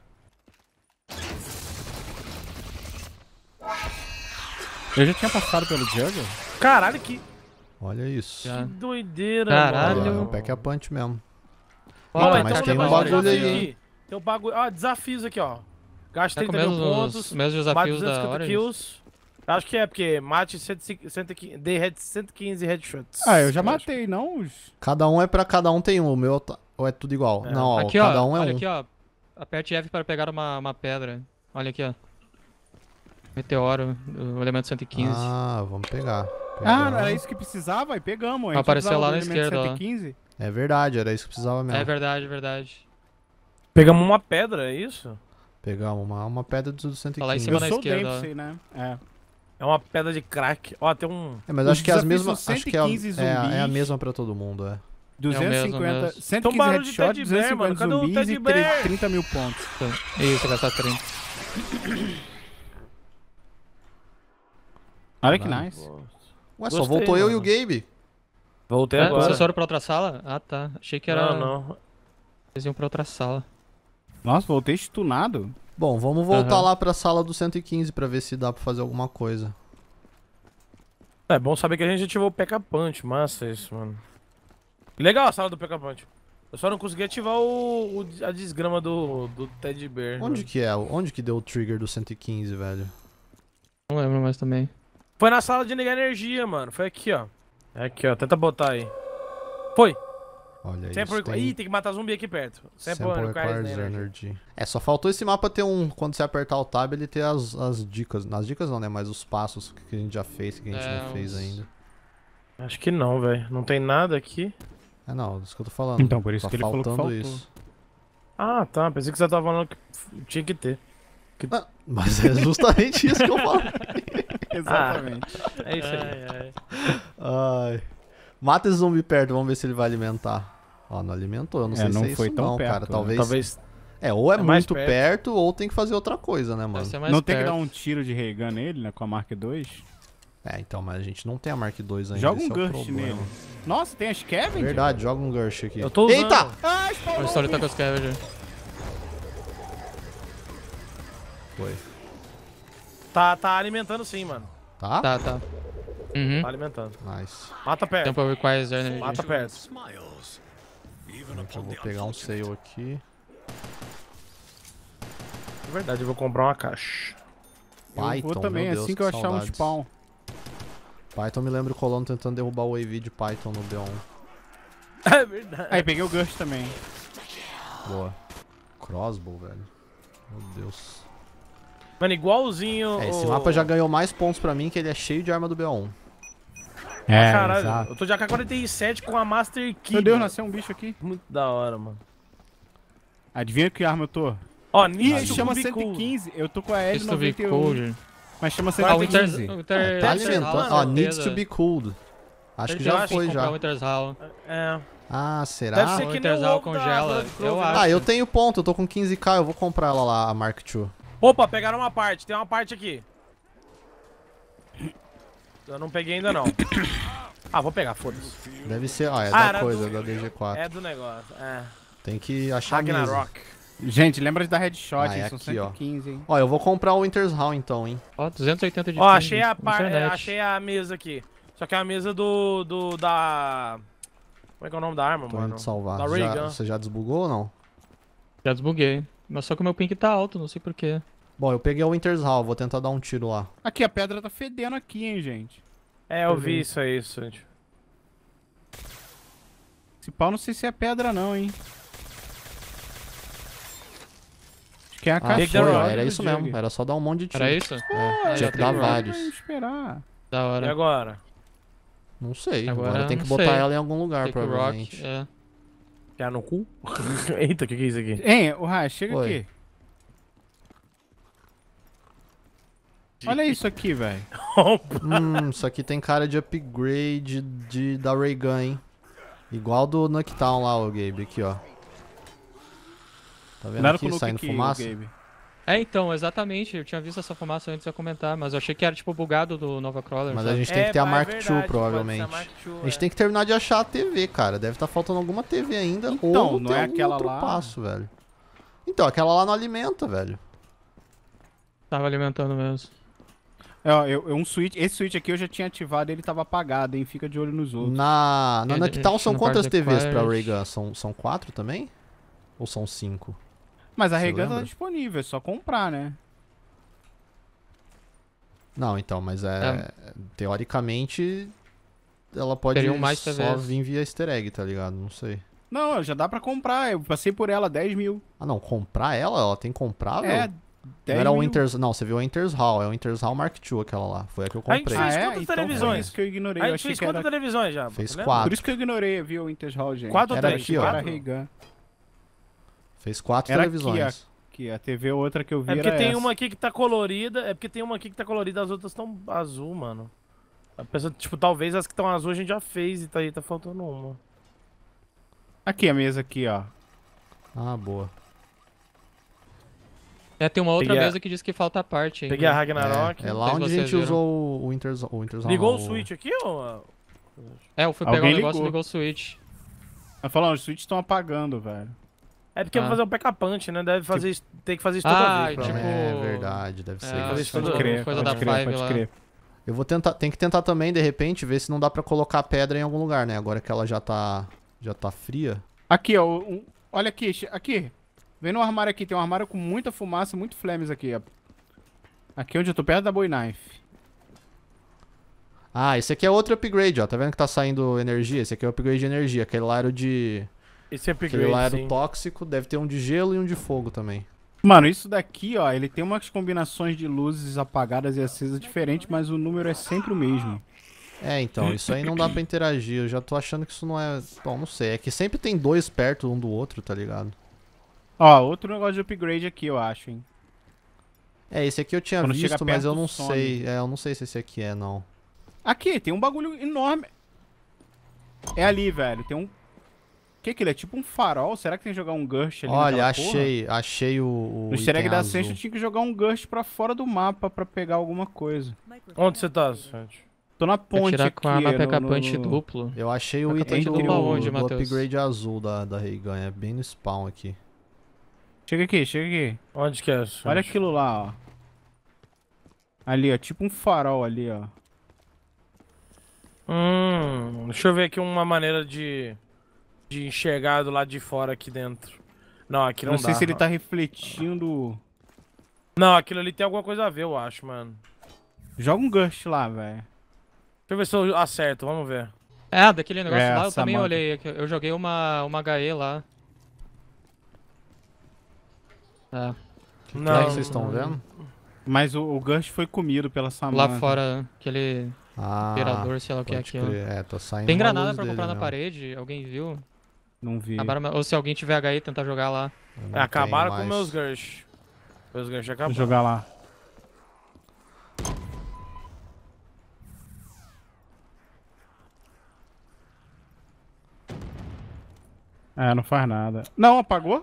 Eu já tinha passado pelo Jugger? Caralho, que, Olha isso. Já. que doideira, Caralho. Olha, mano. é o pack a punch mesmo. Ó, Ó, mas então tem vou um levar bagulho desafio aí, aqui. Tem um bagulho. Ó, desafios aqui, ó. Gaste Tá com trinta mil mesmo pontos. os mesmos Mate desafios duzentos e da cinquenta hora. kills. Acho que é, porque mate cento e quinze, dê head- cento e quinze headshots. Ah, eu já acho. matei, não os... Cada um é pra cada um tem um. O meu tá- ou é tudo igual? É. Não, ó, Aqui, cada ó. um é olha um. aqui, ó. Aperte F para pegar uma, uma pedra. Olha aqui, ó. Meteoro, o elemento cento e quinze. Ah, vamos pegar. Ah, Pegamos. não era isso que precisava? Aí pegamos. a gente Apareceu precisava lá do na elemento esquerda, ó. cento e quinze. É verdade, era isso que precisava mesmo. É verdade, é verdade. Pegamos uma pedra, é isso? Pegamos uma, uma pedra do cento e Tá lá em quinze. cima Eu na sou o esquerda, ó. Dempsey, né? É. É uma pedra de crack. Ó, tem um... É, mas Os acho que é as desafios mesmas. são Acho que é a, cento e quinze é, a- é a zumbis. mesma pra todo mundo, é. duzentos e cinquenta, mesmo, mesmo. cento e Tem um quinze barulho de headshots, Teddy Bear, mano. duzentos e cinquenta Cadê o zumbis Teddy e Bear? trinta mil pontos. Isso, gastar trinta. Olha que Caralho. nice. Ué, só Gostei, voltou eu e mano. o Gabe. Voltei É, agora. vocês foram pra outra sala? Ah, tá. Achei que era... Não, não. Vocês iam pra outra sala. Nossa, voltei stunado. Bom, vamos voltar Aham. lá pra sala do cento e quinze pra ver se dá pra fazer alguma coisa. É bom saber que a gente ativou o P K Punch. Massa isso, mano. Legal a sala do P K Punch. Eu só não consegui ativar o, o- a desgrama do, do Teddy Bear. Onde mano. que é? Onde que deu o trigger do cento e quinze, velho? Não lembro mais também. Foi na sala de negar energia, mano. Foi aqui, ó. É aqui, ó. Tenta botar aí. Foi. Olha Sample isso. requ- Tem Ih, tem que matar zumbi aqui perto. Sample, sample requires requires energy. energy. É, só faltou esse mapa ter um... Quando você apertar o tab, ele ter as, as dicas. Nas dicas não, né? Mas os passos que a gente já fez, que a gente É, não fez uns- ainda. Acho que não, velho. Não tem nada aqui. É, não, isso que eu tô falando. Então, por isso Tá que ele falou que faltando faltou. isso. Ah, tá. Pensei que você tava falando que f- tinha que ter. Ah, mas é justamente isso que eu falo. Exatamente. É isso aí. Ai, ai. Ai. Mata esse zumbi perto, vamos ver se ele vai alimentar. Ó, não alimentou, eu não É, sei não se é foi isso tão não, perto, cara. né? Talvez... Talvez. É, ou é, É mais muito perto. perto. ou tem que fazer outra coisa, né, mano? Deve ser mais Não tem que perto. dar um tiro de ray gun nele, né? Com a Mark dois? É, então, mas a gente não tem a Mark dois ainda. Joga um esse é o Gurst problema. nele. Nossa, tem as Kevin? Verdade, joga um Gurst aqui. Eu tô usando. Eita! Ah, O spawnou Story tá um. com os Scavenger. Foi. Tá, tá alimentando sim, mano. Tá? Tá, tá. Uhum. Tá alimentando. Nice. Mata perto. Tempo requires energy. Mata perto. Eu vou pegar um sale aqui. É verdade, eu vou comprar uma caixa. Eu Python, vou também, meu Deus, assim que eu achar um saudades. spawn. Python me lembra o Colono tentando derrubar o A V de Python no B um. É verdade. Aí, peguei o Gust também. Boa. Crossbow, velho. Meu Deus. Mano, igualzinho. É, esse o... mapa já ganhou mais pontos pra mim, que ele é cheio de arma do B um. É, Caralho, exato. eu tô de A K quarenta e sete com a Master Key. Meu Deus, mano. nasceu um bicho aqui. Muito da hora, mano. Adivinha que arma eu tô? Ó, Ih, nisso chama Ruby cento e Cool. quinze. Eu tô com a L Needs to be noventa e um. cold. Mas chama Ah, o cento e Winter, quinze. o Winter, Tá Deve ser alimentando. Hall, Ó, com needs to certeza. be cooled. Acho que Eu já acho que foi, comprar já. o Winter's Hall. É. Ah, será? Deve ser O que nem o Winter's Hall ovo da congela, Blood Clover. eu acho. Ah, eu tenho ponto, eu tô com quinze k, eu vou comprar ela lá, a Mark dois. Opa, pegaram uma parte. Tem uma parte aqui. Eu não peguei ainda, não. Ah, vou pegar, foda-se. Deve ser, ah, é Ah, da era coisa, do- da D G quatro. É do negócio, é. Tem que achar mesmo. Ragnarok. Gente, lembra de dar headshot, Ah, hein? é São aqui, ó. cento e quinze, hein? Ó, eu vou comprar o Winter's Hall então, hein. Ó, duzentos e oitenta de Ó, ping, achei a, par... internet. é, achei a mesa aqui. Só que é a mesa do, do, da... Como é que é o nome da arma, Tô mano? indo salvar. Da Já- Ray Gun. você já desbugou ou não? Já desbuguei. Mas só que o meu ping tá alto, não sei porquê. Bom, eu peguei o Winter's Hall, vou tentar dar um tiro lá. Aqui, a pedra tá fedendo aqui, hein, gente. É, eu vi isso aí, isso. gente. Esse pau não sei se é pedra não, hein. Acho que é a Ah, caixa. Take the foi, rock ó, era do isso Jug. mesmo, era só dar um monte de tiro. Era isso? É, Ah, tinha já que dar tem vários. Vamos esperar. Da E hora. agora? Não sei, agora, Agora tem que não botar sei. ela em algum lugar, Take provavelmente. Rock, é. Quer no cu? Eita, o que, que é isso aqui? Hein, o Ra, chega Oi. aqui. Olha isso aqui, velho. Hum, isso aqui tem cara de upgrade de, da Ray Gun, hein. Igual do Nuketown lá, o Gabe, aqui, ó. Tá vendo Cuidado com o aqui, Nuke saindo aqui, fumaça? Gabe. É, então, exatamente. Eu tinha visto essa fumaça antes de eu comentar, mas eu achei que era tipo bugado do Nova Crawler. Mas a sabe? gente tem que ter a é Mark verdade, dois, pode ser provavelmente. a Mark dois, A gente é. tem que terminar de achar a T V, cara. Deve estar faltando alguma T V ainda. Então, ou não tem é algum aquela outro lá? passo, velho. Então, aquela lá não alimenta, velho. Tava alimentando mesmo. É, ó, eu, eu- um switch, esse switch aqui eu já tinha ativado, ele tava apagado, hein? Fica de olho nos outros. Na, na É, Nuketown são no quantas Part T Vs pra Required. Ray Gun? São, são quatro também? Ou são cinco? Mas a Você Regan tá lembra? disponível, é só comprar, né? Não, então, mas é... Teoricamente, ela pode Teriam mais só T Vs. vir via easter egg, tá ligado? Não sei. Não, já dá pra comprar, eu passei por ela, dez mil. Ah, não, comprar ela? Ela tem comprável? É, Não dez era o mil. Winters... Não, você viu o Winters Hall. É o Winters Hall Mark dois aquela lá. Foi a que eu A gente comprei. fez Ah, é? quantas Então foi televisões? isso que eu ignorei, A eu gente achei fez que quantas era... televisões já? Fez tá lembra? quatro. Por isso que eu ignorei, viu, o Winter's Hall, gente. Quatro ou Era três? aqui, ó. Era Quatro? Regan. Fez quatro Era televisões. aqui, Aqui, a T V outra que eu vi É porque era tem essa. uma aqui que tá colorida. É porque tem uma aqui que tá colorida, as outras estão azul, mano. A pessoa, tipo, talvez as que estão azul a gente já fez e tá aí, tá faltando uma. Aqui, a mesa aqui, ó. Ah, boa. É, tem uma outra Peguei a- mesa que diz que falta a parte ainda. Peguei a Ragnarok. É, é lá Não sei onde a se gente vocês viram. usou o Winters, o Winters Hall. Ligou o não, switch aqui ou. É, eu fui pegar Alguém o negócio e ligou. ligou o switch. Mas falando, os switches estão apagando, velho. É porque eu Ah. vou fazer o P K Punch, né? Deve fazer isso, tem que fazer isso toda Ah, vez. tipo- provavelmente. É verdade, deve ser. É, fazer isso tudo- coisa, coisa da pode crer, Five pode lá. crer. Eu vou tentar, tem que tentar também, de repente, ver se não dá pra colocar pedra em algum lugar, né? Agora que ela já tá, já tá fria. Aqui, ó. um- olha aqui, che- aqui. Vem no armário aqui, tem um armário com muita fumaça, muito flames aqui, ó. Aqui onde eu tô, perto da Boy Knife. Ah, esse aqui é outro upgrade, ó. Tá vendo que tá saindo energia? Esse aqui é o upgrade de energia. Aquele lá era o de... Esse é Aquele lá upgrade, era o sim. tóxico. Deve ter um de gelo e um de fogo também. Mano, isso daqui, ó, ele tem umas combinações de luzes apagadas e acesas diferentes, mas o número é sempre o mesmo. É, então, isso aí não dá pra interagir. Eu já tô achando que isso não é... Bom, não sei. É que sempre tem dois perto um do outro, tá ligado? Ó, outro negócio de upgrade aqui, eu acho, hein. É, esse aqui eu tinha Quando chega visto, mas perto, eu não some. sei. É, eu não sei se esse aqui é, não. Aqui, tem um bagulho enorme. É ali, velho. Tem um... O que que ele é? Tipo um farol? Será que tem que jogar um Gust ali Olha, naquela porra? achei, achei o, o No easter egg item da azul. Ascension tinha que jogar um Gust pra fora do mapa pra pegar alguma coisa. Onde você tá, Santi? Tô na Pra ponte tirar aqui. com a arma no- P K no- Punch no- duplo. Eu achei o Tá item do, duplo aonde, do Matheus? upgrade azul da, da Ray Gun. É bem no spawn aqui. Chega aqui, chega aqui. Onde que é, Santi? Olha aquilo lá, ó. Ali, ó. Tipo um farol ali, ó. Hum, deixa eu ver aqui uma maneira de, de enxergar do lado de fora aqui dentro. Não, aqui não, Não sei dá. se ele tá refletindo... Não, aquilo ali tem alguma coisa a ver, eu acho, mano. Joga um Gust lá, velho. Deixa eu ver se eu acerto, vamos ver. É, daquele negócio É, lá eu também Samantha. olhei. aqui, Eu joguei uma, uma H E lá. É, Que Não, que é que vocês estão vendo? Mas o, o Gust foi comido pela Samantha. lá fora, aquele Ah, imperador, sei lá o que é pode aquilo. crer. É, tô saindo Tem uma granada luz pra dele comprar na mesmo. parede? Alguém viu? Não vi. Acabaram- ou se alguém tiver H E, tentar jogar lá. Eu não É, acabaram tenho com mais. meus Gersh. Meus Gersh Vou acabaram. jogar lá. É, não faz nada. Não, apagou?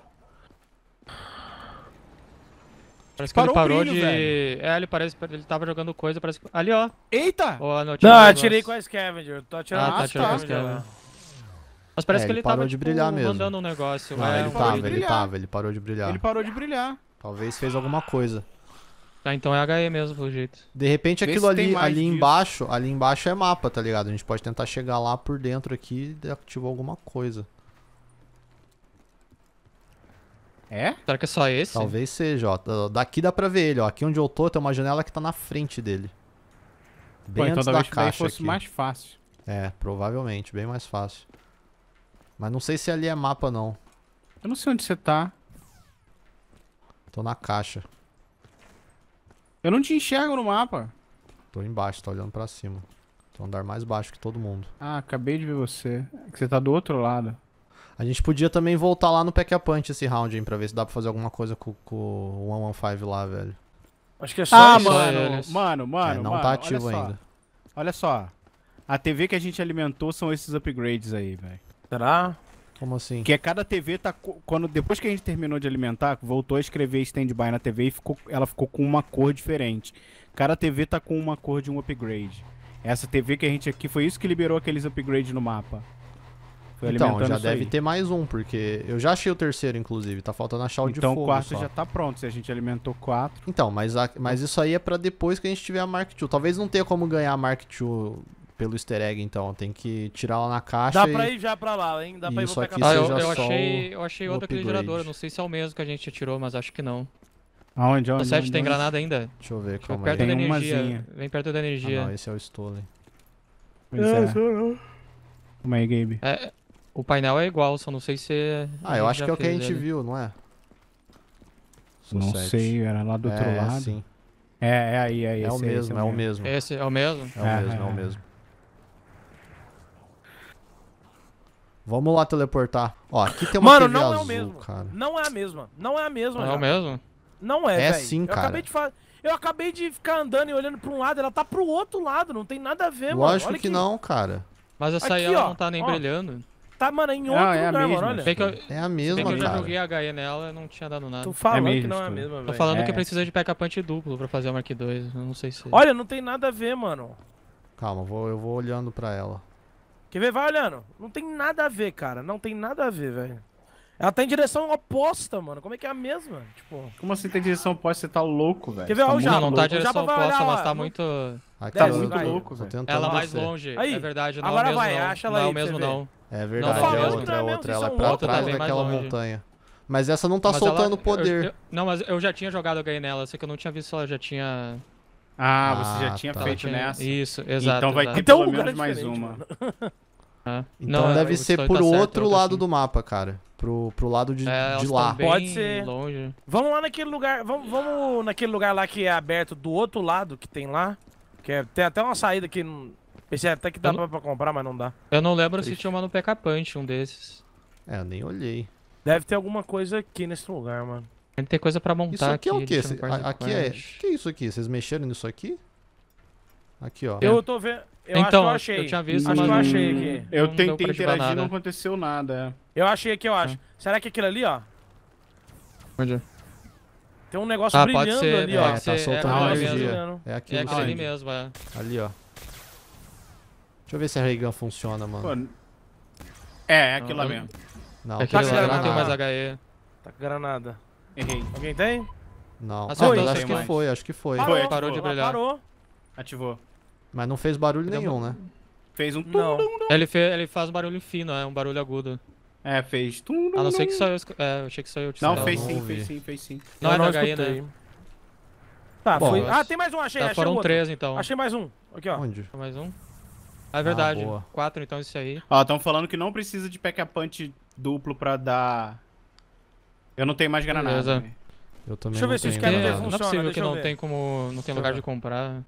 Parece que Parou ele o parou brilho, de... velho. É, ele parece... Ele tava jogando coisa, parece que... Ali, ó. Eita! Ó, não, Não, eu atirei com a Scavenger. Tô atirando Ah, com tá, a atirou com a Scavenger. Scavenger. Mas parece É, que ele ele parou tava, de tipo, brilhar mesmo. mandando um negócio. Não, é, ele um parou de tava, ele brilhar. tava, ele parou de brilhar. Ele parou de brilhar. Talvez fez alguma coisa. Ah, então é H E mesmo, pelo jeito. De repente Vê aquilo se tem ali, mais ali disso. embaixo, ali embaixo é mapa, tá ligado? A gente pode tentar chegar lá por dentro aqui e ativar alguma coisa. É? Será que é só esse? Talvez seja, ó. Daqui dá pra ver ele, ó. Aqui onde eu tô tem uma janela que tá na frente dele. Pô, Bem então antes da talvez daí caixa fosse aqui. mais fácil. É, provavelmente, bem mais fácil. Mas não sei se ali é mapa não. Eu não sei onde você tá. Tô na caixa. Eu não te enxergo no mapa. Tô embaixo, tô olhando pra cima. Tô no andar mais baixo que todo mundo. Ah, acabei de ver você. É que você tá do outro lado. A gente podia também voltar lá no Pack a Punch esse round, hein, pra ver se dá pra fazer alguma coisa com, com o cento e quinze lá, velho. Acho que é só Ah, isso. mano, eles. mano, mano, é, não mano, tá olha ativo só. ainda. Olha só. A T V que a gente alimentou são esses upgrades aí, velho. Será? Como assim? Que é cada T V tá... co- Quando, depois que a gente terminou de alimentar, voltou a escrever stand-by na T V e ficou, ela ficou com uma cor diferente. Cada T V tá com uma cor de um upgrade. Essa T V que a gente aqui, foi isso que liberou aqueles upgrades no mapa. Foi Então, alimentando já isso deve aí. ter mais um, porque eu já achei o terceiro, inclusive. Tá faltando achar o de Então fogo o quarto só. já tá pronto, se a gente alimentou quatro. Então, mas, a- mas isso aí é pra depois que a gente tiver a Mark dois. Talvez não tenha como ganhar a Mark dois pelo easter egg, então. Tem que tirar lá na caixa Dá e... pra ir já pra lá, hein? Dá pra ir Isso pro aqui P K Ah, P. eu, seja eu só achei, eu achei o outro aquele upgrade. gerador. Não sei se é o mesmo que a gente tirou, mas acho que não. Aonde, O onde? sete onde, tem onde? granada ainda? Deixa eu ver, Vem calma perto aí. da Tem energia. umazinha. Vem perto da Ah, energia. não, esse é o Stolen. Pois é. Calma aí, Gabe. É, o painel é igual, só não sei se... a Ah, eu gente acho já que é o que a fez gente ele. viu, não é? Sou Não sete. sei, era lá do outro é, lado. sim. É, é aí, é É esse. o mesmo, esse é o mesmo. Esse é o mesmo? É o É, mesmo, é é, o é. mesmo. Vamos lá teleportar. Ó, aqui tem uma Mano, T V não é azul, o mesmo. cara. Não é a mesma. Não é a mesma. Não é já. o mesmo? Não é, É velho. sim, eu cara. Acabei de fa... Eu acabei de ficar andando e olhando pra um lado, ela tá pro outro lado. Não tem nada a ver, mano. Lógico Olha que aqui. não, cara. Mas essa aí Aqui, ela ó, não tá nem ó. brilhando. Tá, mano, em Não, outro é a lugar, mesma. mano. Olha. Bem que eu, É a bem que mesma, eu já cara. joguei H E nela e não tinha dado nada. Tô falando É que mesmo, não é a Stuart. mesma, Tô velho. falando É, que é. precisa de pack punch duplo pra fazer o Mark dois. Eu não sei se... Olha, não tem nada a ver, mano. Calma, vou, eu vou olhando pra ela. Quer ver? Vai olhando. Não tem nada a ver, cara. Não tem nada a ver, velho. Ela tá em direção oposta, mano. Como é que é a mesma? Tipo... Como assim tem direção oposta? Você tá louco, velho. Quer ver? Tá Ó, o muito Japa. Não, não tá louco. em O Japa direção vai olhar oposta, lá. mas tá Não- muito... Aqui, Tá eu muito tô- louco, tô velho. tentando Ela mais descer. longe, Aí, é verdade, não agora é o mesmo vai, não. acha ela não é aí o pra você mesmo ver. não. É verdade, Tô é falando outra, que não é é mesmo, outra. vocês Ela é são pra loucos, trás tá bem mais daquela longe. montanha. Mas essa não tá Mas soltando ela- poder. eu- eu- não, mas eu já tinha jogado H E nela, só que eu não tinha visto se ela já tinha... Ah, você já Ah, tinha tá. ela feito tinha- nessa. Isso, exato. Então vai exato. ter Então pelo o lugar menos é mais diferente, uma. mano. É. Então Não, é, deve o ser Story por tá certo, outro outra lado sim. do mapa, cara. Pro, pro lado de, É, elas de tão lá. bem Pode ser. longe. Vamos lá naquele lugar. Vamos, vamos naquele lugar lá que é aberto do outro lado que tem lá. Que é, tem até uma saída que. não- Pensei até que dá Eu não- pra, pra comprar, mas não dá. Eu não lembro se Triste. tinha uma no P K Punch, um desses. É, eu nem olhei. Deve ter alguma coisa aqui nesse lugar, mano. Tem que ter coisa pra montar Isso aqui é o quê? deixa eu Cê- ver parte a- do aqui é... Quest. que é isso aqui? Vocês mexeram nisso aqui? Aqui, ó. Eu tô vendo. Eu Então, acho que eu achei. eu tinha visto, acho mas que eu não- achei aqui. Eu não deu tentei pra ativar interagir e não nada. aconteceu nada. Eu achei aqui, eu acho. Será que aquilo ali, ó? Onde? Tem um negócio Ah, pode brilhando ser, ali, É, ó. pode tá ser, soltando é, Ah, aquele energia. mesmo. É É aquilo aquele ali sim. mesmo, é. Ali, ó. Deixa eu ver se a Ray Gun funciona, mano. Pô, é, é aquilo lá eu- mesmo. Não, É tá aquele lá, eu não granada. tenho mais H E. Tá com granada. Errei. Alguém tem? Não. Acertou, Ah, mas não acho tem que mais. foi, acho que foi. Foi, Parou, parou de ela brilhar. Parou. Ativou. Mas não fez barulho Deu nenhum, uma- né? Fez um tum, Não. tum, tum. Ele, fe, ele faz barulho fino, é um barulho agudo. É, fez tum, tum, A não ser tum. que só eu... escu- É, eu achei que só eu te Não, Eu fez não sim, ouvi. fez sim, fez sim. Não Eu é da H I, escutei. né? Tá, Bom, foi. mas- Ah, tem mais um, achei, Tá, achei foram outro. três, então. Achei mais um. Aqui, ó. Onde? Mais um. Ah, é verdade. boa. Quatro, então, isso aí. Ó, estão falando que não precisa de pack-a-punch duplo pra dar... Eu não tenho mais granada. Beleza. né? Eu também Deixa eu não ver se os tenho caras É, ver granada. não é funciona, possível deixa que eu não ver. tem como... Não tem Deixa eu lugar ver. de comprar.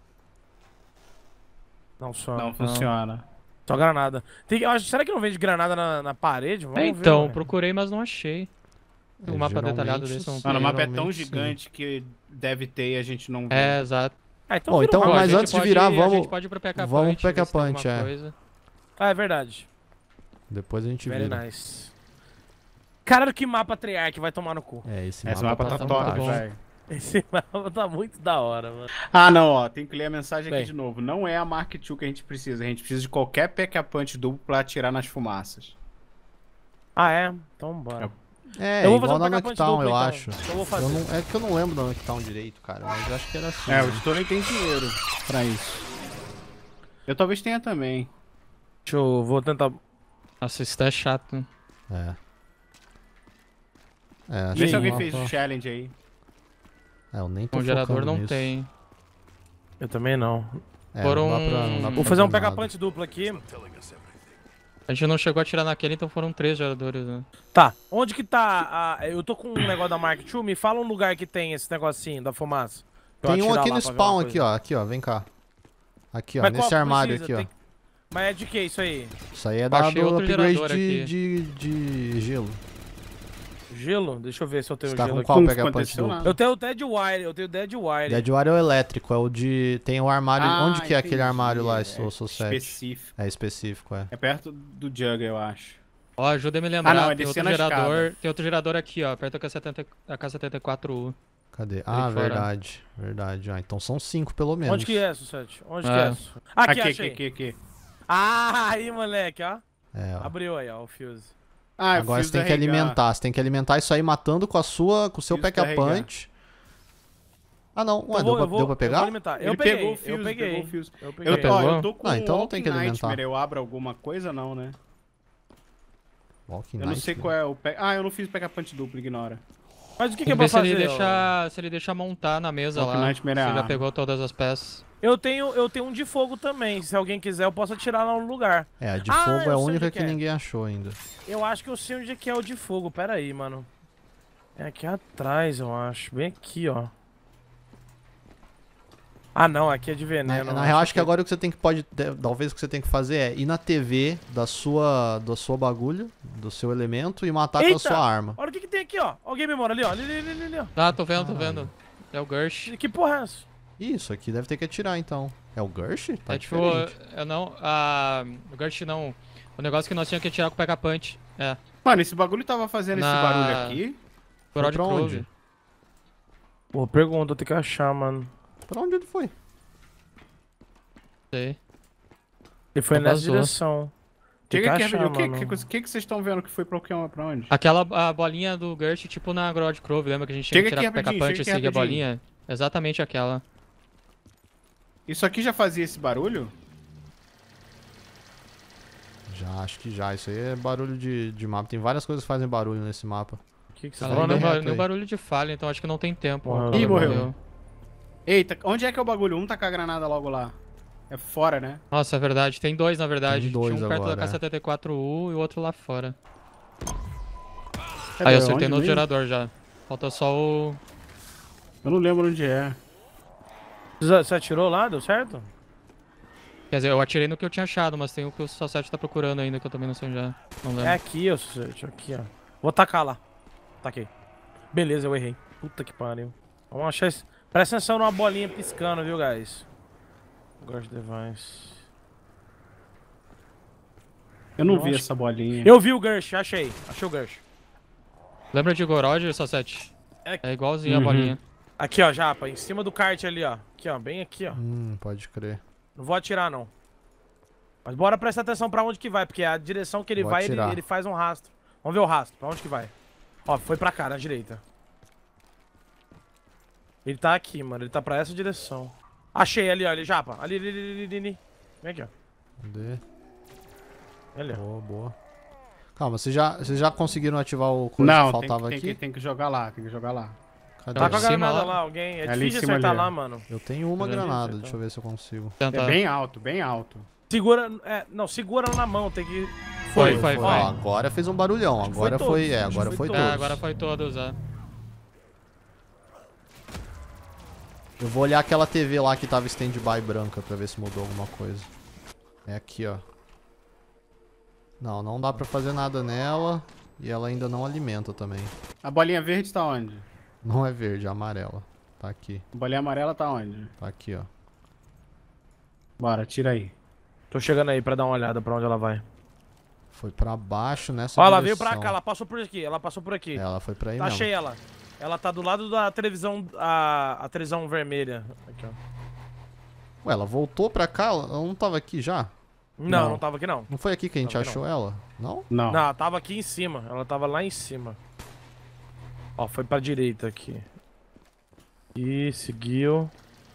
Não funciona. Não funciona. Só granada. Tem, eu acho- será que não vende granada na, na parede? Vamos É, ver, então, ué. procurei, mas não achei. É, O mapa detalhado geralmente desse não sim. Mano, o mapa é tão Geralmente, sim. gigante que deve ter e a gente não vê. É, exato. Ah, então Bom, vira então, um Pô, a round. mas gente antes de pode- virar, A vamos- gente pode ir pro P K vamos Punch, pro ver se tem P K Punch, alguma é. coisa. Ah, é verdade. Depois a gente Very vira. nice. Caralho, que mapa Treyarch vai tomar no cu. É, esse Esse mapa, mapa tá tá top, fantástico. velho. Esse mapa tá muito da hora, mano. Ah, não, ó. Tem que ler a mensagem aqui Bem. de novo. Não é a Mark dois que a gente precisa. A gente precisa de qualquer pack-a-punch duplo pra atirar nas fumaças. Ah, é? Então bora. É, Eu vou igual fazer um na pack-a-punch Knockdown, duplo, eu então. acho. Eu vou fazer. Eu não- é que eu não lembro da Knockdown direito, cara, mas eu acho que era assim. É, o né? editor nem tem dinheiro pra isso. Eu talvez tenha também. Deixa eu... Vou tentar... Nossa, isso tá chato. É. É, acho Vê que se alguém o fez o mapa- challenge aí. É, eu nem tô O gerador focando não nisso. tem. Eu também não. É, Foram- não dá pra, não dá pra Vou fazer um nada. pack-a-punch duplo aqui. A gente não chegou a tirar naquele, então foram três geradores, né? Tá. Onde que tá a... Eu tô com um negócio da Mark dois. Me fala um lugar que tem esse negocinho da fumaça. pra eu Tem um atirar aqui lá no pra ver spawn, uma aqui, coisa. ó. Aqui, ó, vem cá. Aqui, ó, Mas qual nesse que armário precisa? aqui, ó. Tem- Mas é de que isso aí? Isso aí é da Baixei do outro upgrade gerador de, aqui. de, de gelo. Gelo? Deixa eu ver se eu tenho Você tá gelo com aqui. qual Não pega punch aconteceu duplo? nada. Eu tenho o Dead Wire, eu tenho o Dead Wire. Dead Wire é o elétrico, é o de... Tem o armário... Ah, Onde que é aquele entendi. armário lá, É o Society? específico. É específico, é. É perto do Jug, eu acho. Ó, ajuda a me lembrar. Ah, não, é tem outro descendo a gerador. escada. Tem outro gerador aqui, ó. Perto da K setenta A K setenta e quatro U. Cadê? Ah, fora. verdade. Verdade. Ah, então são cinco pelo menos. Onde que é, Sussete? Onde É. que é? Su- Aqui, Aqui, aqui, achei. aqui, aqui. Ah, aí, moleque, ó. É, ó. Abriu aí, ó, o fuse. Ah, Agora fuse você tem da que Regan. alimentar. Você tem que alimentar isso aí matando com a sua, com o seu Fuse pack a carregar. punch. Ah não, ué, Eu deu, vou- pra, eu vou- deu pra eu vou pegar? alimentar. Eu Ele peguei, pegou o fuse, eu peguei. pegou o fuse. Eu peguei. Eu tô, ó, pegou? eu tô com Ah, então não Walking tem que alimentar. Nightmare. Eu abro alguma coisa, não, né? Walking Eu não sei Nightmare. qual é o pack... Ah, eu não fiz pack a punch duplo, ignora. Mas o que, que Tem é que ver pra se ele, fazer? ó? deixa, se ele deixa montar na mesa Walking lá. Nightmare é Você a já arma. pegou todas as peças. Eu tenho, eu tenho um de fogo também. Se alguém quiser, eu posso atirar lá no lugar. É, a de Ah, fogo eu é a sei única onde que que é. ninguém achou ainda. Eu acho que eu sei onde é que é o de fogo. Pera aí, mano. É aqui atrás, eu acho. Bem aqui, ó. Ah, não. Aqui é de Na, veneno. na real, acho que agora o que você tem que pode. de- Talvez o que você tem que fazer é ir na T V da sua. Da sua bagulho, do seu elemento e matar com Eita! a sua arma. Olha o que, que tem aqui, ó. Olha o Game Mode ali, ó. Ali, ali, ali, ali, ó. Ah, tô vendo, tô vendo. É o Gersh. Que porra é essa? Isso aqui deve ter que atirar então. É o Gersh? Tá é tipo, diferente. eu não. A, o Gersh não. O negócio que nós tínhamos que tirar com o P K Punch. É. Mano, esse bagulho tava fazendo Na- esse barulho aqui. Foi Brod pra Grove. onde? Pô, pergunta, eu tenho que achar, mano. Pra onde ele foi? Sei. Ele foi Só nessa vazou. direção. Tem que Chega aqui, achar, rapidinho. O que, mano. que, que, que vocês estão vendo que foi pra, que- pra onde? Aquela a bolinha do Gersh, tipo na Grod Grove, lembra que a gente tinha Chega que aqui tirar com o P K rapidinho, Punch e chega aqui seguir a rapidinho. bolinha? Exatamente aquela. Isso aqui já fazia esse barulho? Já, acho que já. Isso aí é barulho de, de mapa. Tem várias coisas que fazem barulho nesse mapa. O que, que você Ela falou, não né? bem ba- reto nem aí. barulho de falha, então acho que não tem tempo. Morreu. Ela Ih, morreu. Eita, onde é que é o bagulho? Um tá com a granada logo lá. É fora, né? Nossa, é verdade. Tem dois, na verdade. Tem dois Tinha um perto agora, da é. K setenta e quatro U e o outro lá fora. Cadê? Aí eu acertei Onde no outro mesmo? gerador já. Falta só o... Eu não lembro onde é. Você você atirou lá? Deu certo? Quer dizer, eu atirei no que eu tinha achado, mas tem o que o Society tá procurando ainda, que eu também não sei onde é. Não lembro. É aqui, ó. Sussete, Aqui, ó. Vou tacar lá. Taquei. Beleza, eu errei. Puta que pariu. Vamos achar esse... Presta atenção numa bolinha piscando, viu, guys? Guard device. Eu não Eu vi acho- essa bolinha. Eu vi o Gersh, achei. Achei o Gersh. Lembra de Gorod, Society? É- É igualzinho Uhum. a bolinha. Aqui, ó, Japa. Em cima do kart ali, ó. Aqui, ó. Bem aqui, ó. Hum, pode crer. Não vou atirar, não. Mas bora prestar atenção pra onde que vai, porque a direção que ele Vou vai, ele, atirar. ele faz um rastro. Vamos ver o rastro. Pra onde que vai? Ó, foi pra cá, na direita. Ele tá aqui, mano. Ele tá pra essa direção. Achei ali, ó. Ali, Japa. Ali, ali, ali, ali, ali. Vem aqui, ó. Cadê? Ali, ó. Boa, boa. Calma, vocês já, vocês já conseguiram ativar o coisa Não, que tem, faltava tem aqui? que, tem que jogar lá, tem que jogar lá. Cadê? Tá com a Em cima granada lá. lá, alguém. É Ali em difícil cima acertar ali, lá, ó. mano. Eu tenho uma Eu já vi granada, acertar. deixa eu ver se eu consigo. Tentar. É bem alto, bem alto. Segura. É, não, segura na mão, tem que. Foi, foi, Ó, foi. agora fez um barulhão, Acho que agora foi foi, todos, é, acho que agora foi foi todos. todos. É, agora foi todos, é. Eu vou olhar aquela T V lá que tava stand-by branca pra ver se mudou alguma coisa. É aqui, ó. Não, não dá pra fazer nada nela. E ela ainda não alimenta também. A bolinha verde tá onde? Não é verde, é amarela. Tá aqui, A bolinha amarela tá onde? tá aqui, ó. Bora, tira aí. Tô chegando aí pra dar uma olhada pra onde ela vai. Foi pra baixo nessa Ó, ela veio direção. pra cá, ela passou por aqui, ela passou por aqui. Ela foi pra aí Tá, mesmo. achei ela. Ela tá do lado da televisão, a, a televisão vermelha. Aqui, ó. Ué, ela voltou pra cá? Ela não tava aqui já? Não, Não. não tava aqui não. Não foi aqui que a gente Tava aqui, achou ela? Não? Não. Não, ela tava aqui em cima. Ela tava lá em cima. Ó, foi pra direita aqui. E seguiu.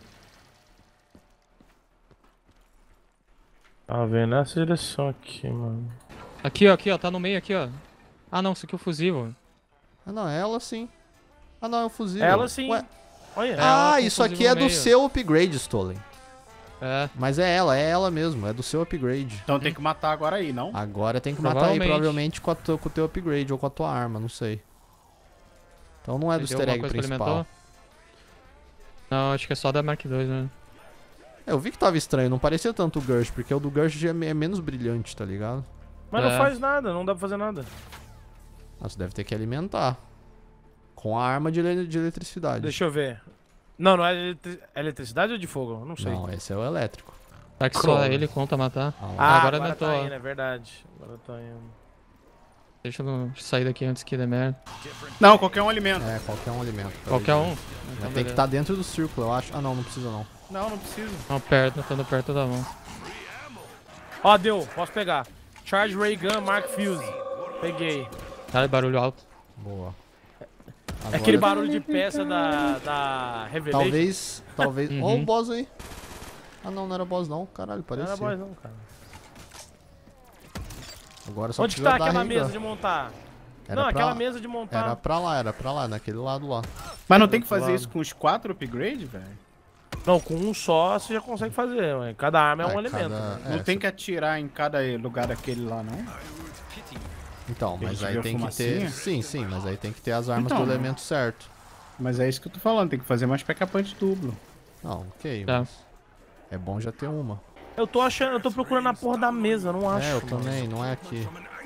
Tá vendo essa direção aqui, mano. Aqui, ó, aqui, ó, tá no meio aqui, ó. Ah, não, isso aqui é o fusível. Ah, não, é ela sim. Ah, não, é o fuzil. Ela sim. Ué. Olha. ela Ah, com isso fuzil aqui no é do meio. seu upgrade, Stolen. É. Mas é ela, é ela mesmo, é do seu upgrade. Então tem que matar agora aí, não? Agora tem que matar aí, Provavelmente. provavelmente com, a tua- com o teu upgrade ou com a tua arma, não sei. Então não é do Ele deu easter alguma egg coisa que principal. alimentou? Não, acho que é só da Mark dois, né? É, eu vi que tava estranho, não parecia tanto o Gursh, porque o do Gursh é, me- é menos brilhante, tá ligado? Mas É. não faz nada, não dá pra fazer nada. Ah, você deve ter que alimentar. Com a arma de, ele- de eletricidade. Deixa eu ver. Não, não é eletri- é eletricidade ou de fogo? Não sei. Não, esse é o elétrico. Será que só Crono. ele conta matar? Ah, lá. Ah, agora agora, não tô, tá ó. indo, é verdade. Agora tá indo. Deixa eu sair daqui antes que dê merda. Não, qualquer um alimento. É, qualquer um alimento. Qualquer um. Mas Então, tem que beleza. estar dentro do círculo, eu acho. Ah, não, não precisa não. Não, não precisa. Não, perto, estando perto da mão. Ó, deu, posso pegar. Charge Ray Gun Mark Fuse. Peguei. Cara, barulho alto. Boa. É Agora- aquele barulho de peça da, da Revelation. Talvez, talvez... Ó Uhum. o boss aí. Ah, não, não era boss não. Caralho, Não parecia. era boss não, cara. Agora só Onde precisa tá dar aquela ray mesa gun. de montar? Era não, pra- aquela mesa de montar. Era pra lá, era pra lá, naquele lado lá. Mas não tem que outro fazer lado. isso com os quatro upgrades, velho? Não, com um só você já consegue fazer, ué. Cada arma é um É, elemento. cada- né? É, Não tem você- que atirar em cada lugar daquele lá, não? Então, Tem mas que aí ver a tem que ter... fumacinha? Sim, sim, mas aí tem que ter as armas Então, do elemento certo. Mas é isso que eu tô falando, tem que fazer mais pack-a-punch duplo. Não, ok, Tá. mas... É bom já ter uma. Eu tô achando, eu tô procurando a porra da mesa, não acho. É, eu mano. também, não é aqui.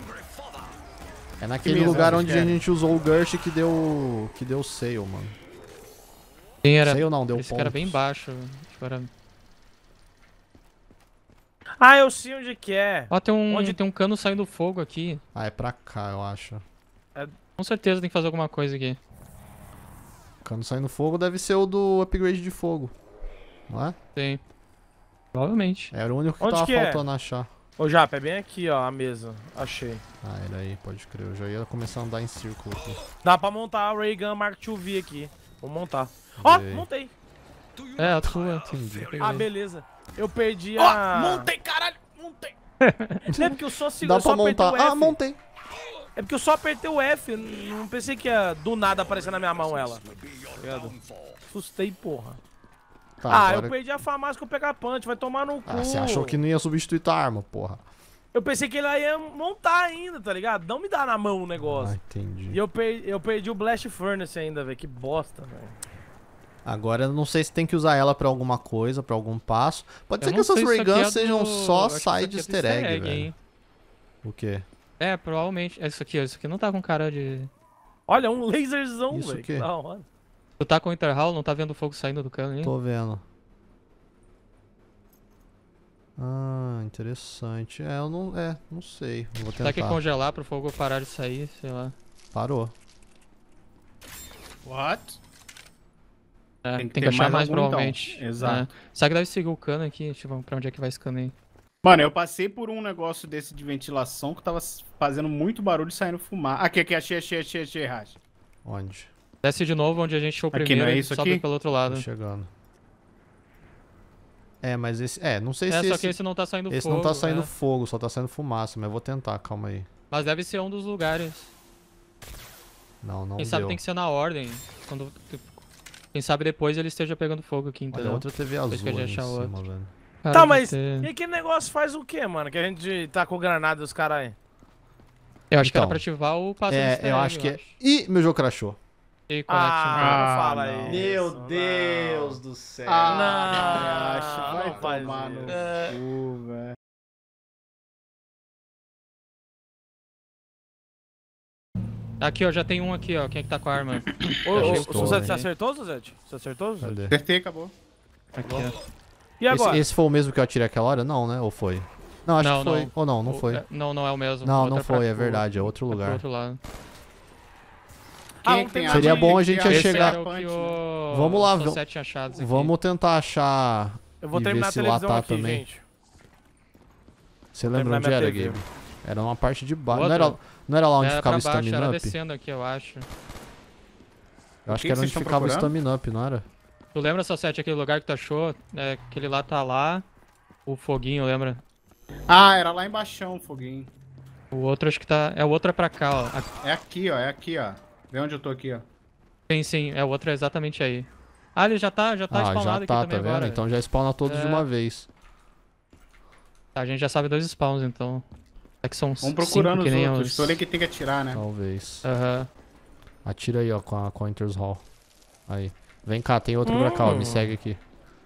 É naquele mesa lugar vocês onde a querem? gente usou o Gursh que deu... Que deu sale, mano. Quem era? Sale não, deu Esse pontos. cara bem baixo. Agora... Ah, eu sei onde que é. Ó, tem um, Onde- tem um cano saindo fogo aqui. Ah, é pra cá, eu acho. Com certeza tem que fazer alguma coisa aqui. Cano saindo fogo deve ser o do upgrade de fogo. Não é? Tem. Provavelmente. Era o único que Onde tava que é? faltando achar. Ô, Japa, é bem aqui, ó, a mesa. Achei. Ah, era aí, pode crer. Eu já ia começar a andar em círculo aqui. Dá pra montar a Ray Gun Mark dois V aqui. Vou montar. Ó, Vê aí. montei. É, a tua. Entendi. Peguei. Ah, beleza. Eu perdi Ó, a... montei, caralho! Montei! É porque eu só, segui, Dá eu só pra apertei montar. o F. Ah, montei. É porque eu só apertei o F. Não pensei que ia do nada aparecer na minha mão ela. Tá ligado? Assustei, porra. Tá, ah, agora... eu perdi a farmácia com o pegar punch. Vai tomar no cu. Ah, você achou que não ia substituir tua arma, porra. Eu pensei que ele ia montar ainda, tá ligado? Não me dá na mão o negócio. Ah, entendi. E eu, per eu perdi o Blast Furnace ainda, velho. Que bosta, velho. Agora eu não sei se tem que usar ela pra alguma coisa, pra algum passo. Pode Eu ser que não essas sei se ray isso aqui guns é sejam do- só acho que isso side aqui é do easter egg, velho. hein? O quê? É, provavelmente. É isso aqui, ó. Isso aqui não tá com cara de... Olha, um laserzão, Isso velho. o Que quê? da hora. Tu tá com o Interhal, não tá vendo o fogo saindo do cano aí? Tô vendo. Ah, interessante. É, eu não... É, não sei. Eu vou Tá que tentar. congelar pro fogo parar de sair, sei lá. Parou. What? É, Tem tem que que, ter achar mais mais, algum, então. provavelmente. Exato. É. Será que deve seguir o cano aqui? Deixa eu ver pra onde é que vai esse cano aí. Mano, eu passei por um negócio desse de ventilação que tava fazendo muito barulho e saindo fumar. Aqui, aqui, achei, achei, achei, achei, Racha. Onde? Desce de novo onde a gente achou o Aqui, primeiro não é e isso sobe aqui? pelo outro Tô lado. chegando. É, mas esse... É, não sei É, se só esse... que esse não tá saindo esse fogo. não tá saindo é. fogo, só tá saindo fumaça, mas eu vou tentar, calma aí. Mas deve ser um dos lugares. Não, não Quem deu. sabe tem que ser na ordem. Quando... Quem sabe depois ele esteja pegando fogo aqui, Olha, entendeu? outra T V azul Depois que a ali em gente achar cima, outro. velho. Cara, Tá, de mas ter- e aquele negócio faz o quê, mano? Que a gente tá com granada dos caras aí. Eu acho que era Então, pra ativar o passo É, eu acho que é... Ih, meu jogo crashou. E connection. Ah, não fala não. isso. do céu. Ah, Não, vai não faz tomar no isso. É. cu, velho. Aqui, ó, já tem um aqui, ó. Quem é que tá com a arma? Ô, ô, Achei ô, que Suzete, tô, você hein? acertou, Suzete? Você acertou, Suzete? Cadê? Acertei, acabou. Aqui, ó. E agora? Esse, esse foi o mesmo que eu atirei aquela hora? Não, né? Ou foi? Não, acho Não, que foi. não. Ou não, não O- foi. é, Não, não é o mesmo. Não, O não outro pra- foi, é o- verdade, é outro é pro lugar. outro lado. Ah, Quem um que tem tem Seria arma bom a de- gente de ia arma chegar- Esse era o que o... Vamos lá, o vamos- Sete achados aqui. Vamos tentar achar... Eu vou e terminar ver a se lá televisão tá aqui, também. gente. Você Vou lembra onde terminar era, minha T V. Gabe? Era uma parte de baixo. Não Outra? era, não era lá onde Era ficava o pra baixo, stamina era up? descendo aqui, eu acho. Eu acho que que era vocês onde estão ficava o procurando? stamina up, não era? Tu lembra, seu Sete, aquele lugar que tu achou? É, aquele lá tá lá. O foguinho, lembra? Ah, era lá embaixo, o foguinho. O outro acho que tá... É o outro é pra cá, ó. Aqui- É aqui, ó, é aqui, ó. Vê onde eu tô aqui, ó. Sim, sim. É o outro é exatamente aí. Ah, ele já tá, já tá Ah, spawnado já aqui tá, também tá vendo? agora. Então já spawna todos de É. uma vez. Tá, a gente já sabe dois spawns, então. É que são Vamos procurando cinco, que os nem outros. os... Tô ali que tem que atirar, né? Talvez. Aham. Atira aí, ó, com a, com a Enters Hall. Aí. Vem cá, tem outro pra cá, ó. Me Hum. segue aqui.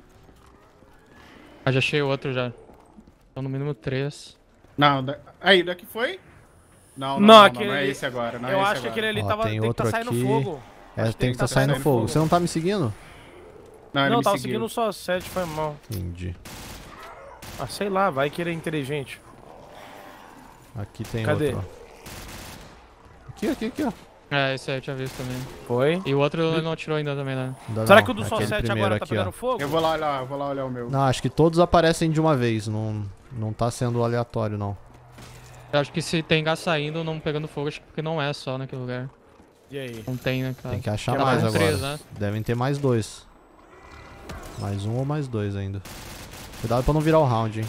Ah, já achei outro já. Então no mínimo três. Não, da... aí, daqui foi? Não, não, Não, não, não, aquele não é ali- esse agora, não é Eu esse acho que agora. aquele ali Ó, tava, tem tem, que outro tá saindo aqui. fogo. É, Acho que tem ele que tá tá saindo saindo fogo. fogo. Você não tá me seguindo? Não, ele Não, me tava seguiu. seguindo só sete, foi mal. Entendi. Ah, sei lá, vai que ele é inteligente. Aqui tem Cadê? outro, ó. Aqui, aqui, aqui, ó. É, esse aí eu tinha visto também. Foi. E o outro ele não atirou ainda também, né? Ainda Será não, que o do Sol aquele sete primeiro agora tá aqui, ó. pegando fogo? Eu vou lá olhar, eu vou lá olhar o meu. Não, acho que todos aparecem de uma vez. Não, não tá sendo aleatório, não. Eu acho que se tem gás saindo, não pegando fogo, acho que porque não é só naquele lugar. E aí? Não tem, né, cara? Tem que achar Porque mais eram agora. três, né? Devem ter mais dois. Mais um ou mais dois ainda. Cuidado pra não virar o round, hein.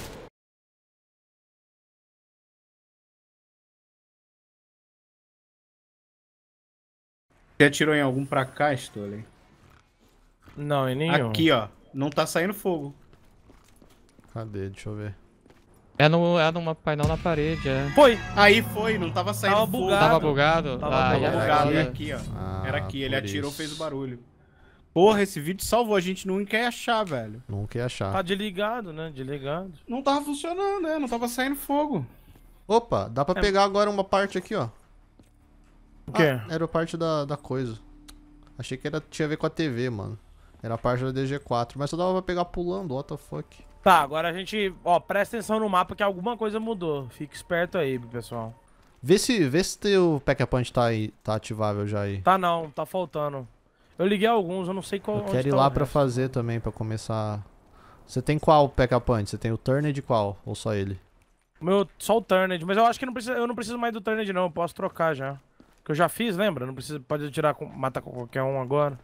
Você atirou em algum pra cá, Stoley? Não, em nenhum. Aqui, ó. Não tá saindo fogo. Cadê? Deixa eu ver. É, no, é numa painel na parede, é. Foi! Aí foi, não tava saindo Tava fogo. bugado. Tava bugado? Tava ah, bugado. e Tava era bugado, aqui. é aqui, ó. Ah, Era aqui, ele por atirou, isso. fez o barulho. Porra, esse vídeo salvou, a gente não quer achar, velho. Nunca ia achar. Tá desligado, né? Desligado. Não tava funcionando, né? Não tava saindo fogo. Opa, dá pra É. pegar agora uma parte aqui, ó. O quê? Ah, era a parte da, da coisa. Achei que era, tinha a ver com a T V, mano. Era a parte da D G quatro, mas só dava pra pegar pulando, what the fuck. Tá, agora a gente, ó, presta atenção no mapa que alguma coisa mudou. Fica esperto aí, pessoal. Vê se, vê se teu Pack-a-Punch tá, aí, tá ativável já aí. Tá não, tá faltando. Eu liguei alguns, eu não sei qual. Eu onde quero ir tá lá o pra resto. fazer também, pra começar... Você tem qual Pack-a-Punch? Você tem o Turned qual? Ou só ele? O meu, só o Turned, mas eu acho que não precisa, eu não preciso mais do Turned não, eu posso trocar já. Que eu já fiz, lembra? Não precisa, pode tirar, com, matar com qualquer um agora.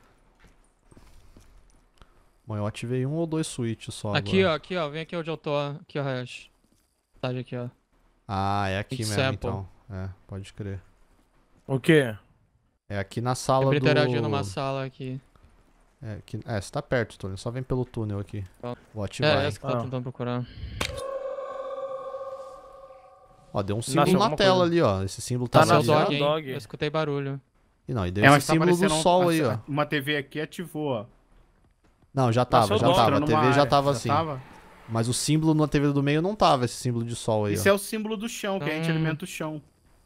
Bom, eu ativei um ou dois switches só Aqui, agora. ó, aqui, ó. Vem aqui onde eu tô, ó. Aqui, ó, Hash. Tá aqui, ó. Ah, é aqui Big mesmo, sample. então. É, pode crer. O quê? É aqui na sala Sempre do... interagindo numa sala aqui. É, aqui... é, você tá perto, Tony. Só vem pelo túnel aqui. Tá. Vou ativar, É, hein. essa que tá Ah. tentando procurar. Ó, deu um símbolo Nasceu na alguma tela coisa. ali, ó. Esse símbolo tá Tá Tá na seu ligado. dog, dog, dog. hein? Eu escutei barulho. E não, e deu É, esse mas tá símbolo do aparecendo sol uma- aí, ó. Uma T V aqui ativou, ó. Não, já tava, Nasceu já dog. tava. A Mostrando T uma V já área. tava assim. Tava? Mas o símbolo na T V do meio não tava, esse símbolo de sol aí, Isso ó. é o símbolo do chão, que a gente Hum. alimenta o chão.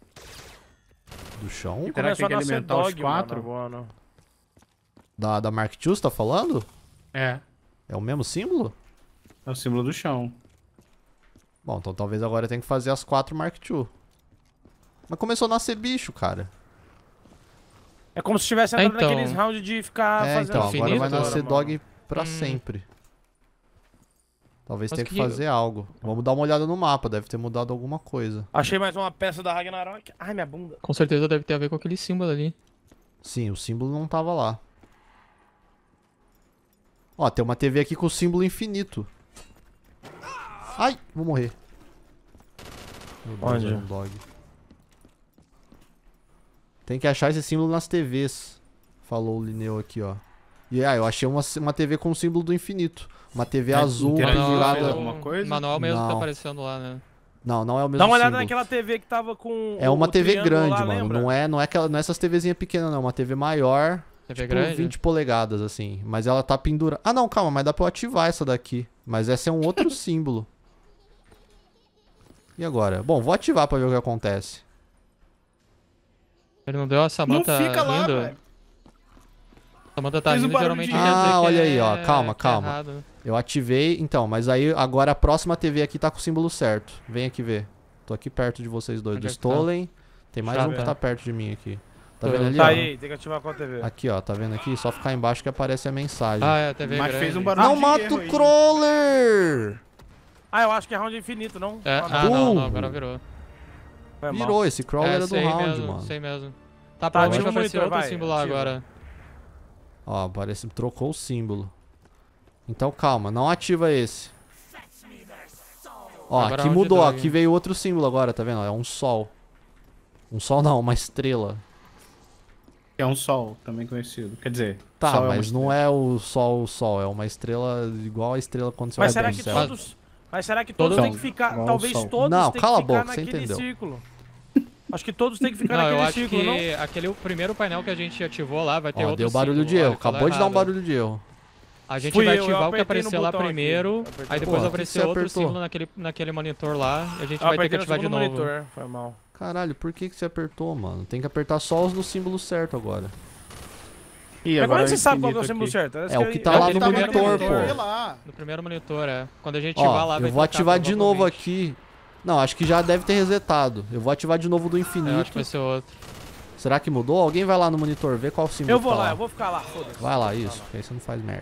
Do chão? E Será começou que a tem que nascer alimentar os dog, quatro? mano, agora. Da, da Mark two, você tá falando? É. É o mesmo símbolo? É o símbolo do chão. Bom, então talvez agora eu tenha que fazer as quatro Mark two. Mas começou a nascer bicho, cara. É como se estivesse entrando Então. naqueles rounds de ficar é, fazendo então, agora infinito, vai nascer mano. dog pra Hum. sempre. Talvez Mas tenha que que- fazer algo. Vamos dar uma olhada no mapa, deve ter mudado alguma coisa. Achei mais uma peça da Ragnarok. Ai, minha bunda. Com certeza deve ter a ver com aquele símbolo ali. Sim, o símbolo não tava lá. Ó, tem uma T V aqui com o símbolo infinito. Ai, vou morrer. Meu Deus, Onde? é um dog. Tem que achar esse símbolo nas T Vs. Falou o Lineu aqui, ó. E ah, eu achei uma, uma T V com o símbolo do infinito. Uma T V É, azul interativo, pendurada. fez alguma coisa? O manual mesmo Não. tá aparecendo lá, né? Não, não é o mesmo Dá uma olhada símbolo. naquela T V que tava com. É o- uma o T V triângulo grande, lá, mano. lembra? Não é, não é aquela, não é essas TVzinhas pequenas, não. É uma T V maior. T V Tipo grande? vinte polegadas, assim. Mas ela tá pendurada. Ah, não, calma, mas dá pra eu ativar essa daqui. Mas essa é um outro símbolo. E agora? Bom, vou ativar pra ver o que acontece. Ele não deu a Não Samantha fica lá, rindo? velho. Samantha tá Fez um rindo, barulho geralmente de- quer dizer Ah, que olha aí, é- ó. Calma, que é calma. errado. Eu ativei, então, mas aí agora a próxima T V aqui tá com o símbolo certo. Vem aqui ver. Tô aqui perto de vocês dois. Onde Do é que tá? Stolen. Tem mais Já um que tá. tá perto de mim aqui. Tá Tô vendo vendo. ali, Tá ó? aí, tem que ativar com a T V. Aqui, ó. Tá vendo aqui? Só ficar embaixo que aparece a mensagem. Ah, é, T V Mas grande. fez um barulho Não de mata erro o aí. crawler! Ah, eu acho que é round infinito, não? É, Ah, ah, não, não, Burro. agora virou. Foi mal. Virou, esse crawler é, era do sei round, mesmo, mano. sei mesmo. Tá, Tá, provavelmente ativa vai o aparecer monitor, outro vai, símbolo lá ativa. agora. Ó, parece trocou o símbolo. Então calma, não ativa esse. Ó, Agora aqui onde mudou, deu ó, aqui? aqui veio outro símbolo agora, tá vendo? É um sol. Um sol não, uma estrela. É um sol, também conhecido. Quer dizer, Tá, sol é uma mas não estrela. é o sol, o sol, é uma estrela igual a estrela quando você Mas vai será pro que céu. todos. Mas será que todos Todos têm que ficar. igual Talvez ao sol. todos Não, têm cala a que ficar boca, você naquele entendeu. círculo. Acho que todos têm que ficar Não, eu naquele acho círculo, não? que aquele o primeiro painel que a gente ativou lá vai ter Ó, outro deu barulho símbolo. de erro, Olha, falou acabou de dar um errado. barulho de erro. A gente Fui vai eu, eu ativar o que apertei no apareceu lá botão aqui. primeiro, Apertei aí no depois botão. vai O que que aparecer você outro apertou? símbolo naquele, naquele monitor lá e a gente Eu vai ter apertei que no ativar de segundo novo. monitor, foi mal. Caralho, por que que você apertou, mano? Tem que apertar só os no símbolo certo agora. Ih, Mas agora como é que você sabe qual que é o infinito símbolo aqui. certo? Essa É o que que aí- tá É o lá que no tá no monitor, monitor. Vê pô. lá. No primeiro monitor, é. Quando a gente ativar lá, Ó, vai eu vou trocar ativar de novo provavelmente. aqui. Não, acho que já deve ter resetado. Eu vou ativar de novo do Eu acho que infinito. vai ser outro. Será que mudou? Alguém vai lá no monitor ver qual símbolo Eu vou tá lá, lá. eu vou ficar lá, foda-se. Vai lá, isso, que aí você não faz merda.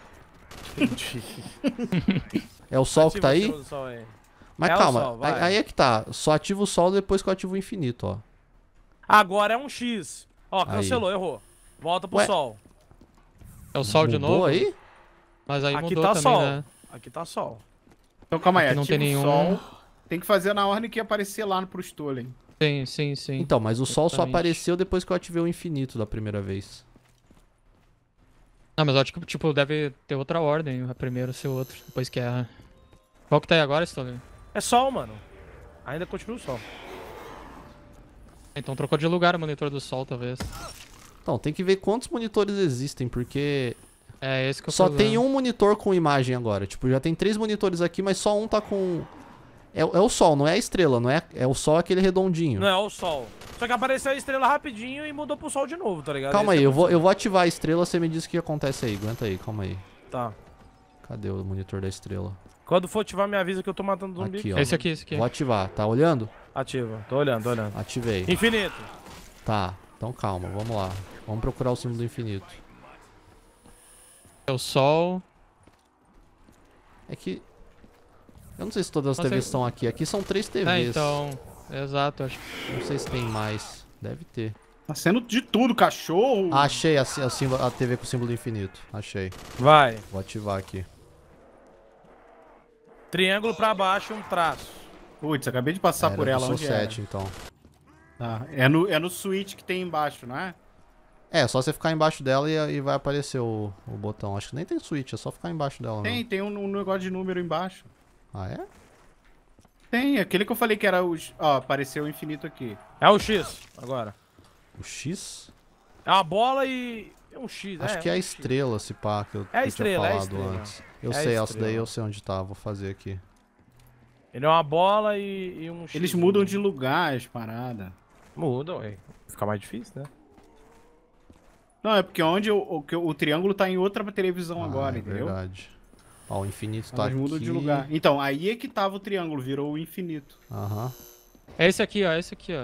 É o sol que Ativa tá o aí? símbolo do sol aí. Mas É o calma, sol, vai. aí, aí é que tá. Só ativa o sol depois que eu ativo o infinito, ó. Agora é um X. Ó, Aí. cancelou, errou. Volta pro Ué? sol. É o sol de Mudou novo? aí? Mas aí Aqui mudou tá também, sol. né? Aqui tá sol. Então calma aí, Aqui não ativa tem o nenhum. sol. Tem que fazer na ordem que ia aparecer lá pro Stolen. Sim, sim, sim. Então, mas o sol só Exatamente. apareceu depois que eu ativei o infinito da primeira vez. Não, mas eu acho que, tipo, deve ter outra ordem. A primeira ser outro, depois que é. Qual que tá aí agora, Stanley? É sol, mano. Ainda continua o sol. Então trocou de lugar o monitor do sol, talvez. Então, tem que ver quantos monitores existem, porque É esse que eu só tem um monitor com imagem agora. Tipo, já tem três monitores aqui, mas só um tá com... É, é o sol, não é a estrela, não é? É o sol aquele redondinho. Não é o sol. Só que apareceu a estrela rapidinho e mudou pro sol de novo, tá ligado? Calma Esse aí, é eu o- vou, eu vou ativar a estrela, você me diz o que acontece aí. Aguenta aí, calma aí. Tá. Cadê o monitor da estrela? Quando for ativar, me avisa que eu tô matando zumbi. Aqui, ó. Esse aqui, esse aqui. Vou ativar, tá olhando? Ativa. Tô olhando, tô olhando. Ativei. Infinito. Tá, então calma, vamos lá. Vamos procurar o símbolo do infinito. É o sol. É que... Eu não sei se todas as Nossa, T Vs eu- estão aqui. Aqui são três T Vs. É, então. Exato, acho. Não sei se tem mais. Deve ter. Tá sendo de tudo, cachorro. Ah, achei a, a, símbolo- a T V com o símbolo do infinito. Achei. Vai. Vou ativar aqui. Triângulo pra baixo, um traço. Putz, acabei de passar Era por do ela. Onde sete, então. era? Tá. É no, é no switch que tem embaixo, não é? É, só você ficar embaixo dela e, e vai aparecer o, o botão. Acho que nem tem switch, é só ficar embaixo dela. Tem, Né? tem um, um negócio de número embaixo. Ah, é? Tem, aquele que eu falei que era o... Ó, apareceu o infinito aqui. É o X, agora. O X? É uma bola e... É um X, Acho é, que é a um X. estrela, se pá, que eu, É a que eu estrela, é a tinha falado estrela. antes. Eu É a sei, essa estrela. daí eu sei onde tá, vou fazer aqui. Ele é uma bola e, e um X. Eles mudam de lugar as paradas. Mudam, ué. Fica mais difícil, né? Não, é porque onde o, o, que o, o triângulo tá em outra televisão Ah, agora, é entendeu? verdade. Ó, o infinito tá Elas aqui. mudam de lugar. Então, aí é que tava o triângulo, virou o infinito. Aham. É esse aqui, ó. Esse aqui, ó.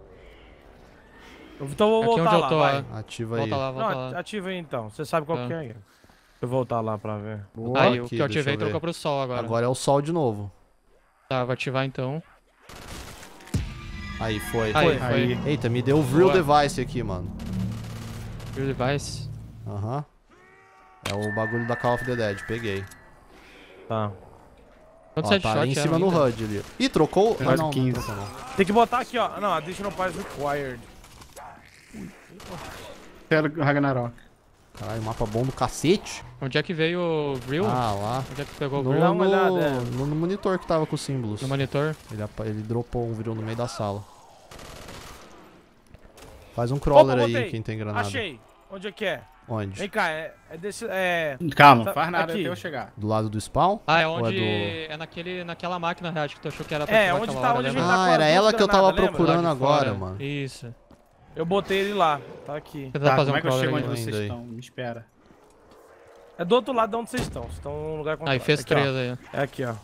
Então eu vou Aqui voltar onde eu lá, tô, vai. ó. Ativa aí. Volta lá, volta Não, lá. ativa aí então. Você sabe qual Tá. que é aí. Deixa eu voltar lá pra ver. Boa. Aí, o Aqui, que eu deixa ativei eu ver. trocou pro sol agora. Agora é o sol de novo. Tá, vou ativar então. Aí, foi. Aí, Foi. foi. Aí. Eita, me deu o Real Boa. Device aqui, mano. Real device. Aham. É o bagulho da Call of the Dead, peguei. Tá. Quantos Ó, tá ali em headshots cima no ainda? H U D ali. Ih, trocou? Ah, Quase não, não quinze. trocou não. Tem que botar aqui, ó. Não, additional parts required. Quero Ragnarok. Caralho, mapa bom do cacete. Onde é que veio o Real? Ah, lá. Onde é que pegou o No, Real? Dá uma no- olhada, é. no- no monitor que tava com os símbolos. No monitor? Ele, apa- ele dropou um virou no meio da sala. Faz um crawler Opa, aí, botei. quem tem granada. Achei. Onde é que é? Onde? Vem cá, é, é desse. É. Calma, Tá- não faz nada aqui. até eu chegar. Do lado do spawn? Ah, é Ou onde... é É, naquele, naquela máquina, real, que tu achou que era pra É, ativar onde aquela tá- hora, onde a gente lembra? tá Ah, com era as ela duas que eu tava granadas, lembra? procurando Lá de agora, fora. mano. Isso. Eu botei ele lá. Tá aqui. Tentar Tá, fazer como um é que eu crawler chego aí. onde ainda vocês aí. estão? Me espera. É do outro lado de onde vocês estão. Vocês estão num lugar contrário. Aí fez Aqui, ó. três aí. É aqui, ó.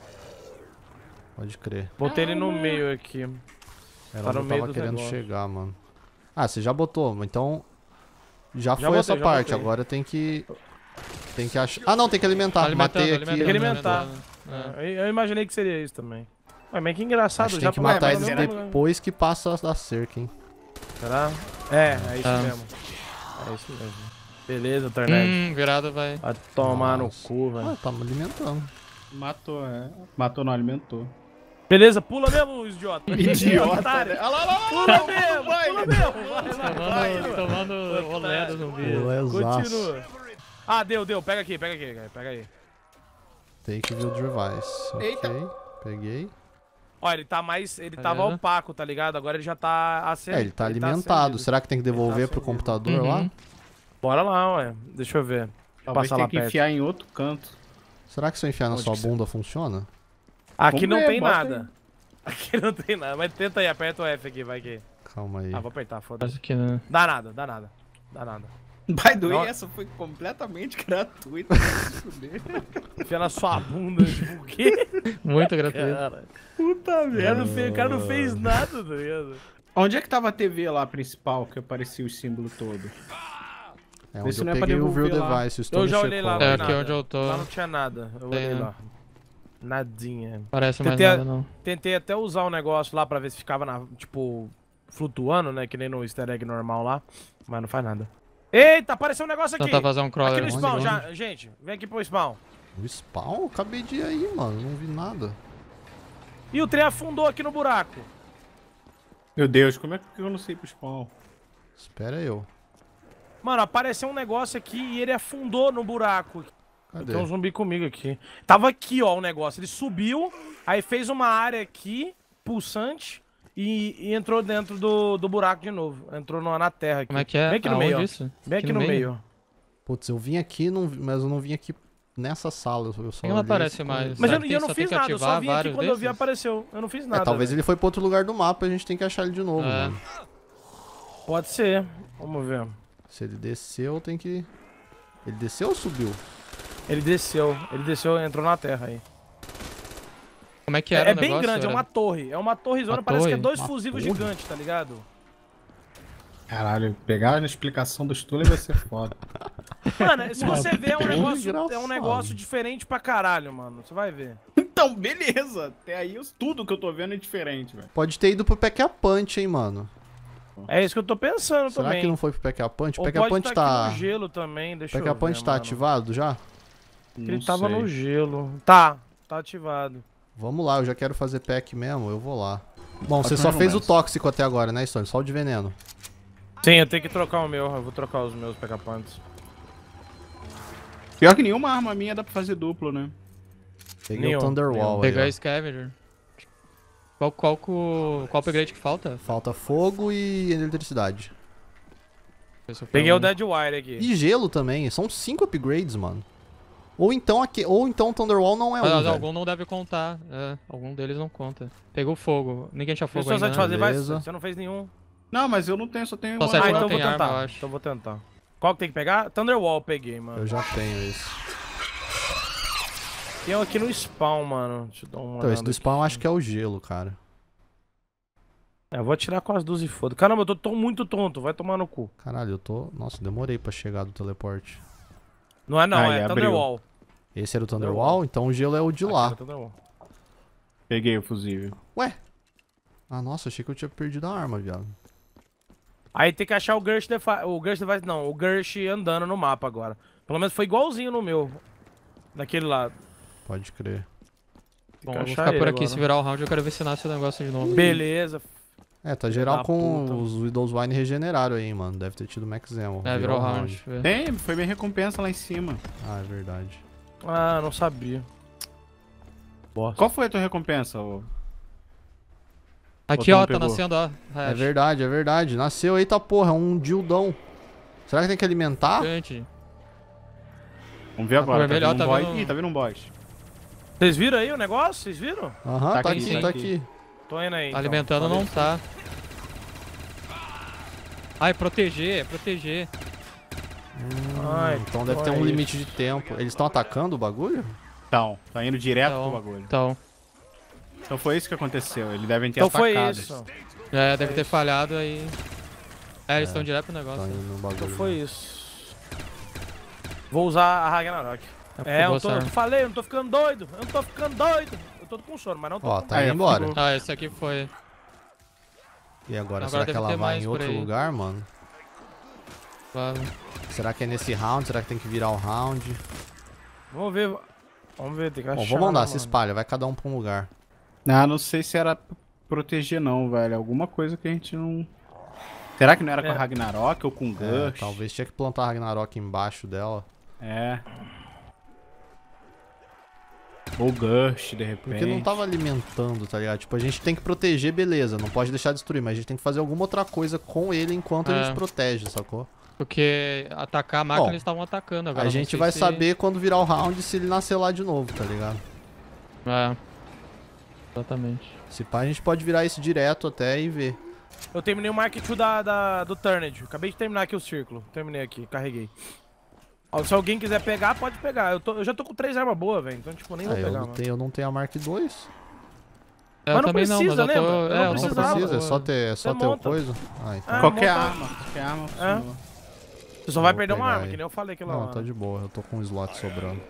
Pode crer. Botei ele no meio aqui. Era Tá onde no eu meio tava dos querendo negócios. chegar, mano. Ah, você já botou, então... Já, foi botei, essa já parte, botei. agora tem que... Tem que achar... Ah, não, tem que alimentar. Alimentando, Matei aqui. alimentando, Tem que alimentar. alimentando. É, Eu eu imaginei que seria isso também. Ué, mas que engraçado. Acho que já tem que pra- matar Ué, eles mas no mesmo lugar. depois que passa da cerca, hein. Será? É, é isso Tá. mesmo. É isso mesmo. Beleza, internet. Hum, virada vai. Vai tomar Nossa. no cu, velho. Ah, tá me alimentando. Matou, é. Matou, não alimentou. Beleza, pula mesmo, idiota. Idiota, Otário. né? Olha lá, olha lá, Pula mesmo, pula mesmo. Vai, vai, vai. Tomando, tomando olé no vídeo. Lesaço. Continua. Ah, deu, deu. Pega aqui, pega aqui, cara. Pega aí. Take view device. Eita. Ok, peguei. Ó, ele tá mais. Ele Tá tava vendo? opaco, tá ligado? Agora ele já tá acendido. É, ele tá alimentado. acendido. Será que tem que devolver tá pro acendido. computador lá? Uhum. Bora lá, ué. Deixa eu ver. Talvez Passar tenha lá que perto. enfiar em outro canto. Será que se eu enfiar na Onde sua que você- bunda funciona? Aqui Vamos não ver, tem bota nada. Aqui não tem nada. Mas tenta aí, aperta o F aqui, vai que. Calma aí. Ah, vou apertar, foda-se. Acho que não. Dá nada, dá nada. Dá nada. By the way, Não. essa foi completamente gratuita. vai se fuder. Enfia na sua bunda, tipo, o quê? Muito gratuito. Cara, Puta o cara merda. não fez, o cara não fez nada, tá ligado? Onde é que tava a T V lá principal que aparecia o símbolo todo? É Vê onde se eu não é pra peguei o view devolver lá. device. o Eu Stone já olhei lá, checou. não É, tem aqui nada. onde eu tô. Lá não tinha nada. Eu olhei Tem. lá. Nadinha. Parece mais Tentei a- nada, não. Tentei até usar o negócio lá pra ver se ficava, na, tipo, flutuando, né? Que nem no easter egg normal lá. Mas não faz nada. Eita, apareceu um negócio aqui. Tentar fazer um Aqui crawler. no um spawn, segundo. já. Gente, vem aqui pro spawn. O spawn? Eu acabei de ir aí, mano. Não vi nada. E o trem afundou aqui no buraco. Meu Deus, como é que eu não sei pro spawn? Espera eu. Mano, apareceu um negócio aqui e ele afundou no buraco. Cadê? Tem um zumbi comigo aqui. Tava aqui, ó, o negócio. Ele subiu, aí fez uma área aqui, pulsante, e, e entrou dentro do, do buraco de novo. Entrou na, na terra aqui. Como é que é? Bem aqui no Aonde meio, ó. isso? Bem aqui, no meio. Putz, eu vim aqui, não vi- mas eu não vim aqui nessa sala. Eu só Por que não olhei aparece esse mais? coisa. Mas eu, Será não- que eu só não tem fiz que nada, eu só ativar vim aqui vários quando eu vi desses? apareceu. Eu não fiz É, nada. talvez velho. ele foi pro outro lugar do mapa e a gente tem que achar ele de novo, É. mano. Pode ser. Vamos ver. Se ele desceu, tem que... Ele desceu ou subiu? Ele desceu. Ele desceu e entrou na terra aí. Como é que É, era é o bem negócio? grande, é Era- uma torre. É uma torrezona, Uma parece que é torre? dois Uma fusíveis torre? gigantes, tá ligado? Caralho, pegar a explicação do Stuller vai ser foda. Mano, se você ver, é um torre negócio, é um engraçado. negócio diferente pra caralho, mano. Você vai ver. Então, beleza. Até aí, eu- tudo que eu tô vendo é diferente, velho. Pode ter ido pro Pack a Punch, hein, mano. É isso que eu tô pensando Será também. que não foi pro Pack a Punch? O Ou Pack a pode Punch tá tá... aqui no gelo também, deixa Pack eu a ver, Punch tá mano. ativado já? Ele Não tava sei. no gelo. Tá, tá ativado. Vamos lá, eu já quero fazer pack mesmo, eu vou lá. Bom, você Pack só não fez o começa. tóxico até agora, né, Stone? Só o de veneno. Sim, eu tenho que trocar o meu. Eu vou trocar os meus pecapantes. Pior que nenhuma arma minha dá pra fazer duplo, né? Peguei Nenhum, o Thunderwall aí, Pegar ó. Scavenger. Qual, qual, co- qual upgrade que falta? Falta fogo e eletricidade. Esse eu Peguei o pego. Deadwire aqui. E gelo também, são cinco upgrades, mano. Ou então, aqui, ou então o Thunderwall não é um, Mas velho. algum não deve contar. É, algum deles não conta. Pegou fogo. Ninguém tinha fogo Deixa eu ainda, satisfazer, né? vai. Beleza. Você não fez nenhum. Não, mas eu não tenho, só tenho Só uma sete Ah, não então eu tem vou arma, tentar. eu acho. Então eu vou tentar. Qual que tem que pegar? Thunderwall eu peguei, mano. Eu já tenho esse. Tem um aqui no spawn, mano. Deixa eu dar uma Então, esse do olhada spawn eu aqui. acho que é o gelo, cara. É, eu vou atirar com as duas e foda. Caramba, eu tô, tô muito tonto. Vai tomar no cu. Caralho, eu tô... Nossa, demorei pra chegar do teleporte. Não é não, Aí, é abriu. Thunderwall. Esse era o Thunderwall? Então o gelo é o de Aqui lá. é Thunderwall. Peguei o fusível. Ué? Ah, nossa, achei que eu tinha perdido a arma, viado. Aí tem que achar o Gersh Device. O Gersh Device não, o Gersh andando no mapa agora. Pelo menos foi igualzinho no meu. Daquele lado. Pode crer. Bom, que eu vou achar ficar por ele aqui. agora. Se virar o round, eu quero ver se nasce o negócio de novo. Beleza. É, tá geral da com puta. os Widow's Wine regeneraram aí, mano. Deve ter tido Max Ammo. É, virou o round. Vê. Tem, foi minha recompensa lá em cima. Ah, é verdade. Ah, não sabia. Bosta. Qual foi a tua recompensa, ô? Aqui, Ou tu ó, não tá pegou? nascendo, ó. É verdade, é verdade. Nasceu, eita porra, é um dildão. Será que tem que alimentar? Gente. Vamos ver agora. vermelho, tá ó, vindo um tá boy. vendo- Ih, tá vindo um boy. Vocês viram aí o negócio? Vocês viram? Aham, Tá tá, aqui, aqui, tá tá aqui. aqui. Tô indo aí. então. Alimentando Valeu. não tá. Ai, proteger, é proteger. Ai, Então deve então ter é um isso. limite de tempo. Eles estão atacando o bagulho? Então, tá indo direto Então, pro bagulho. Então, Então foi isso que aconteceu. Eles devem ter Então foi atacado. isso. é, deve ter falhado aí. É, eles estão direto pro negócio. Estão indo no bagulho. Então foi isso. Vou usar a Ragnarok. É, eu, tô, eu te falei, eu não tô ficando doido. Eu não tô ficando doido. Eu tô com sono, mas não tô Ó, com... tá Aí, indo embora. ficou. Ah, esse aqui foi. E agora, Agora será que deve ela ter vai mais em por outro aí. lugar, mano? Claro. Será que é nesse round? Será que tem que virar o round? Vamos ver. Vamos ver, tem que achar. Bom, vamos andar, né, se mano? espalha. Vai cada um pra um lugar. Ah, não sei se era p- proteger não, velho. Alguma coisa que a gente não... Será que não era com É. a Ragnarok ou com o É, Gush? talvez tinha que plantar a Ragnarok embaixo dela. É. Ou Gush, de repente. Porque não tava alimentando, tá ligado? Tipo, a gente tem que proteger, beleza. Não pode deixar destruir, mas a gente tem que fazer alguma outra coisa com ele enquanto a É. gente protege, sacou? Porque atacar a máquina Bom, eles estavam atacando agora. a não gente sei vai se- saber quando virar o round se ele nascer lá de novo, tá ligado? É. Exatamente. Se pá, a gente pode virar isso direto até e ver. Eu terminei o Mark dois da, da, do Turned. Acabei de terminar aqui o círculo. Terminei aqui, carreguei. Ó, se alguém quiser pegar, pode pegar. Eu, tô, eu já tô com três armas boas, velho. Então, tipo, nem vou Aí, eu, pegar, não mano. tenho, eu não tenho a Mark dois. É, Mas eu não também não, precisa, mas eu tô... lembra? Eu é, não eu tô Não precisava. precisa, é só ter, é só Você ter o monta. coisa. Ah, então. Ah, Qualquer monta- arma. Qualquer arma. É. funciona. Você só vai Vou perder uma pegar arma, aí. que nem eu falei aquela Não, hora. tá de boa. Eu tô com um slot sobrando.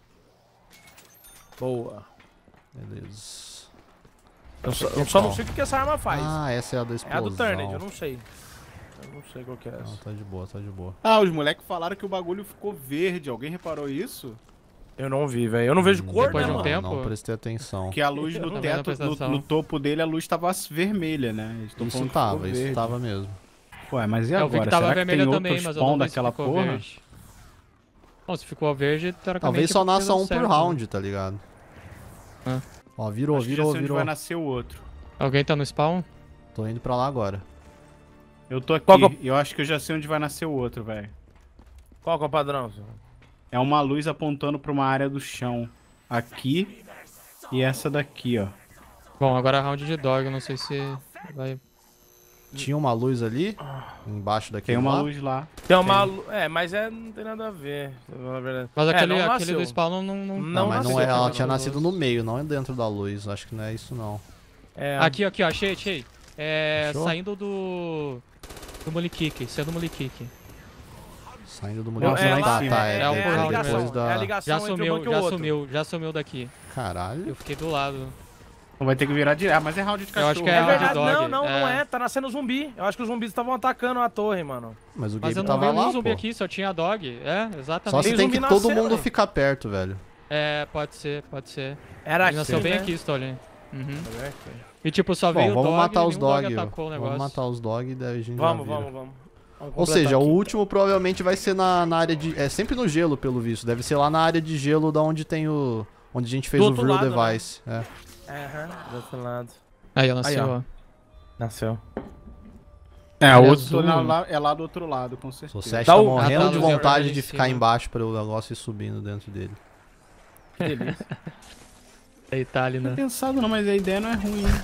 Boa. Beleza. Eu só, aqui eu é só não qual? sei o que que essa arma faz. Ah, essa é a da é explosão. a do Turned, eu não sei. Eu não sei qual que é essa. Não, tá de boa, tá de boa. Ah, os moleques falaram que o bagulho ficou verde. Alguém reparou isso? Eu não vi, velho. Eu não vejo cor, Depois né, de um mano? tempo? Não prestei atenção. Que a luz no Não teto, presta no, atenção. no topo dele, a luz tava vermelha, né? Eles tão Isso falando que tava, ficou isso verde. tava mesmo. Ué, mas e É, eu vi agora? que tava Será que vermelho tem também, outro mas eu spawn não vi se daquela ficou porra? verde. Bom, se ficou verde, teoricamente... Talvez é só porque nasça deu um por certo, né? round, tá ligado? Ah. Ó, virou, Acho que já virou, sei onde virou. vai nascer o outro. Alguém tá no spawn? Tô indo pra lá agora. Eu tô aqui, Qual que é e eu acho que eu já sei onde vai nascer o outro, velho. Qual que é o padrão? senhor? É uma luz apontando pra uma área do chão. Aqui e essa daqui, ó. Bom, agora é round de dog, eu não sei se vai... Tinha uma luz ali, embaixo daquele Tem uma lá. luz lá. Tem uma... lu- É, mas é, não tem nada a ver, na verdade. Mas É, aquele, não aquele nasceu. do spawn não... não, não... Não, Não mas não nasceu, é, ela cara, tinha não nascido no meio, não é dentro da luz. Acho que não é isso não. É, Aqui, aqui, ó, achei, achei. É, Achou? saindo do... Do Molikik, saindo do Molikik. Saindo do Não, mulher. é, tá, lá, tá, é, é, é o é por a round ligação, depois da... é a ligação Já entre um sumiu, banco e o já outro. sumiu, já sumiu daqui. Caralho. Eu fiquei do lado. Então vai ter que virar direto. Ah, mas é round de Eu cachorro. acho que É É verdade, hard dog, não, não, não é. é, tá nascendo zumbi. Eu acho que os zumbis estavam atacando a torre, mano. Mas o Mas Gabe eu não tava vi lá, nenhum zumbi pô. aqui, só tinha dog. É, Só exatamente. se Tem tem zumbi que todo nascendo, mundo velho. ficar perto, velho. É, pode ser, pode ser. Era Ele aqui, nasceu bem né? aqui, Stolin. Uhum. Era aqui. E tipo, só Bom, veio o vamos dog matar e os nenhum dog dog. atacou o negócio. Vamos matar os dog e daí a gente já Vamos, vira. vamos, vamos. Vamos Ou completar seja, o aqui. último provavelmente vai ser na, na área de... É sempre no gelo, pelo visto. Deve ser lá na área de gelo da onde tem o... Onde a gente fez Do o outro Real lado, né? Device. É. Aham, do outro lado. Aí, ela nasceu, Aí, ó. ó. Nasceu. É, Ele o é outro azul. lá, lá- é lá do outro lado, com certeza. O Seth Dá tá o- morrendo Ah, tá, de luzinha vontade vermelha de em ficar cima. embaixo para o negócio ir subindo dentro dele. Que delícia. Deitar ali, Não né? tinha pensado não, mas a ideia não é ruim. hein?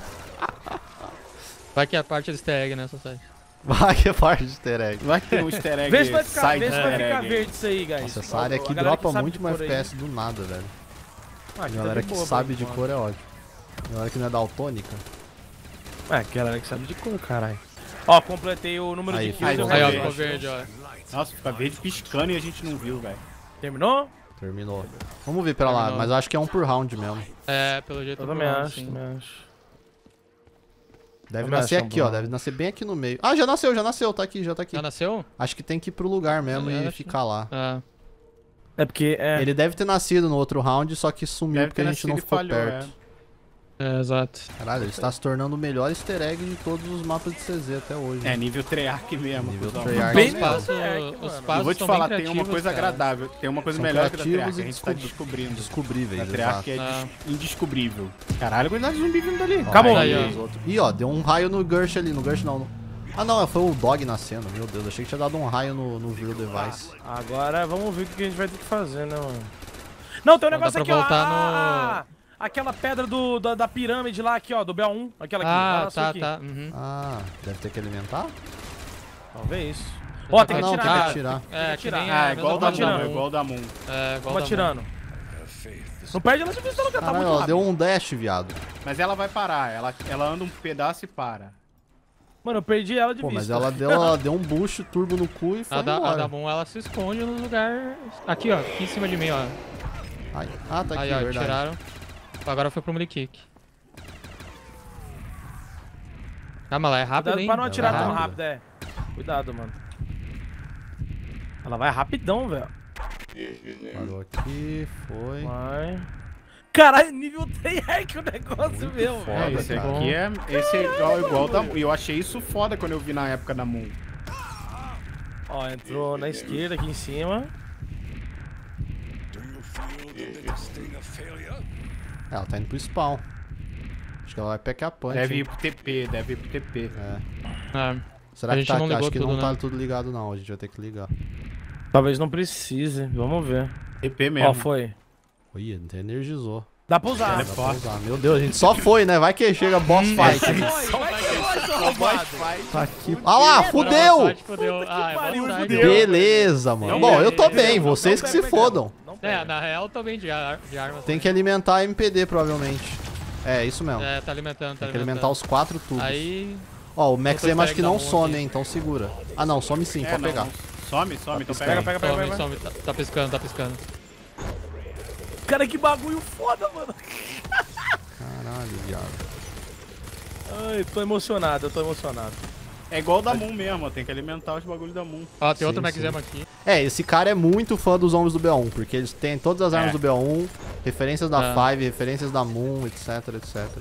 Vai que é a parte do easter egg nessa série. Vai que é parte de easter egg. Vai ter um easter egg Vê se vai ficar, side vê se vai easter ficar egg. verde isso aí, guys. Nossa, essa área A aqui galera que dropa sabe muito de mais cor aí. F P S do nada, velho. Ah, A aqui tá galera de que boa, sabe por de enquanto. cor é ótimo. A galera que não é daltônica. É, a galera que sabe de cor, caralho. Ó, completei o número Aí, de kills e o aí, Aí, ó, verde. ficou verde, ó. Nossa, fica verde piscando e a gente não viu, velho. Terminou? Terminou. Vamos ver pra lá, Terminou. mas eu acho que é um por round mesmo. É, pelo jeito Eu por também round, acho, sim. também acho. Deve Vamos nascer achar um aqui, ó. bom. Deve nascer bem aqui no meio. Ah, já nasceu, já nasceu. Tá aqui, já tá aqui. Já nasceu? Acho que tem que ir pro lugar mesmo Eu e acho- ficar lá. Ah. É porque, é... Ele deve ter nascido no outro round, só que sumiu Deve porque ter a gente não nascido e ficou falhou, perto. É, exato. Caralho, ele está se tornando o melhor easter egg de todos os mapas de C Z até hoje. É, nível Treyarch mesmo. Nível cuzão. Treyarch. Bem Os nível passos, Treyarch, os mano. passos Eu vou te são falar, bem tem uma criativos, coisa cara. agradável. Tem uma coisa São melhor que a da criativos Treyarch, a e gente tá descob- descobrindo. Descobríveis, A exato. Treyarch é Ah. des- indescobrível. Caralho, cuidado de zumbi vindo dali. Acabou. Aí, Aí, ó. os outros. Ih, ó, deu um raio no Gersh ali. No Gersh não. no- Ah, não, foi o Dog nascendo. Meu Deus, achei que tinha dado um raio no, no Real Device. Agora vamos ver o que a gente vai ter que fazer, né, mano? Não, tem um Não, dá negócio pra aqui, ó. voltar Ah, ah, aquela pedra do, da, da pirâmide lá, aqui, ó, do B A um. Aquela aqui. ela Ah, nasceu tá, aqui. tá. Uhum. Ah, deve ter que alimentar? Talvez. Ó, tem Ah, que não, tirar, tem cara. que tirar. É, que que tirar. nem Ah, a é igual o mesma da Vamos Moon, tirando. é igual o da Moon. É, igual Vamos da atirando. Não perde ela de vista, não, cara. Tá Caralho, muito ó, rápido. deu um dash, viado. Mas ela vai parar, ela, ela anda um pedaço e para. Mano, eu perdi ela de Pô, vista. mas ela deu, ela deu um boost turbo no cu e foi A da, a embora. da Moon, ela se esconde no lugar... Aqui, ó. Aqui em cima de mim, ó. Ai, ah, tá aqui, Aí, ó, verdade. tiraram. Agora foi pro Mulikik. Calma lá, é rápido, Cuidado hein? pra não atirar vai tão rápido. rápido, é. Cuidado, mano. Ela vai rapidão, velho. Parou aqui, foi. Vai. Caralho, nível Treyarch o negócio mesmo, foda, É, velho. esse cara. aqui é, esse é igual, igual da Moon. E eu achei isso foda quando eu vi na época da Moon. Ó, entrou na esquerda aqui em cima. É, ela tá indo pro spawn. Acho que ela vai pegar punch. Deve hein? ir pro T P, deve ir pro T P. É. Ah, Será A que gente tá? não ligou Acho que tudo, não tá né? tudo ligado, não. A gente vai ter que ligar. Talvez não precise. Vamos ver. T P mesmo. Ó, foi. Ih, até energizou. Dá pra usar. Ela é Dá pra forte. usar. Meu Deus, a gente só foi, né? Vai que chega boss fight. Vai, vai que vai, seu arrombado. Tá aqui. Ah lá, fudeu! boa sorte, fudeu. Ah, é pariu, boa sorte. fudeu. Beleza, mano. Não Bom, pega, eu tô não bem, pega, vocês não que pega, se pega. fodam. Não É, pega. na real também de, ar, de arma. Tem que alimentar a M P D, provavelmente. É, isso mesmo. É, tá alimentando, tá Tem que alimentar os quatro tubos. Aí... Ó, o Max Depois M acho que pega não da mão some, aqui. hein? Então segura. Ah, não, some sim, É, pode não, pegar. não. Some, some, então piscando. pega. Pega, pega, pega, Some, pega. some, tá, tá piscando, tá piscando. Cara, que bagulho foda, mano. Caralho, viado. Ai, tô emocionado, eu tô emocionado. É igual o da Moon mesmo, ó, tem que alimentar os bagulhos da Moon. Ó, tem Sim, outro Max sim. M aqui. É, esse cara é muito fã dos homens do B A um, porque eles têm todas as armas É. do B A um, referências da Ah. Five, referências da Moon, etc, etcétera.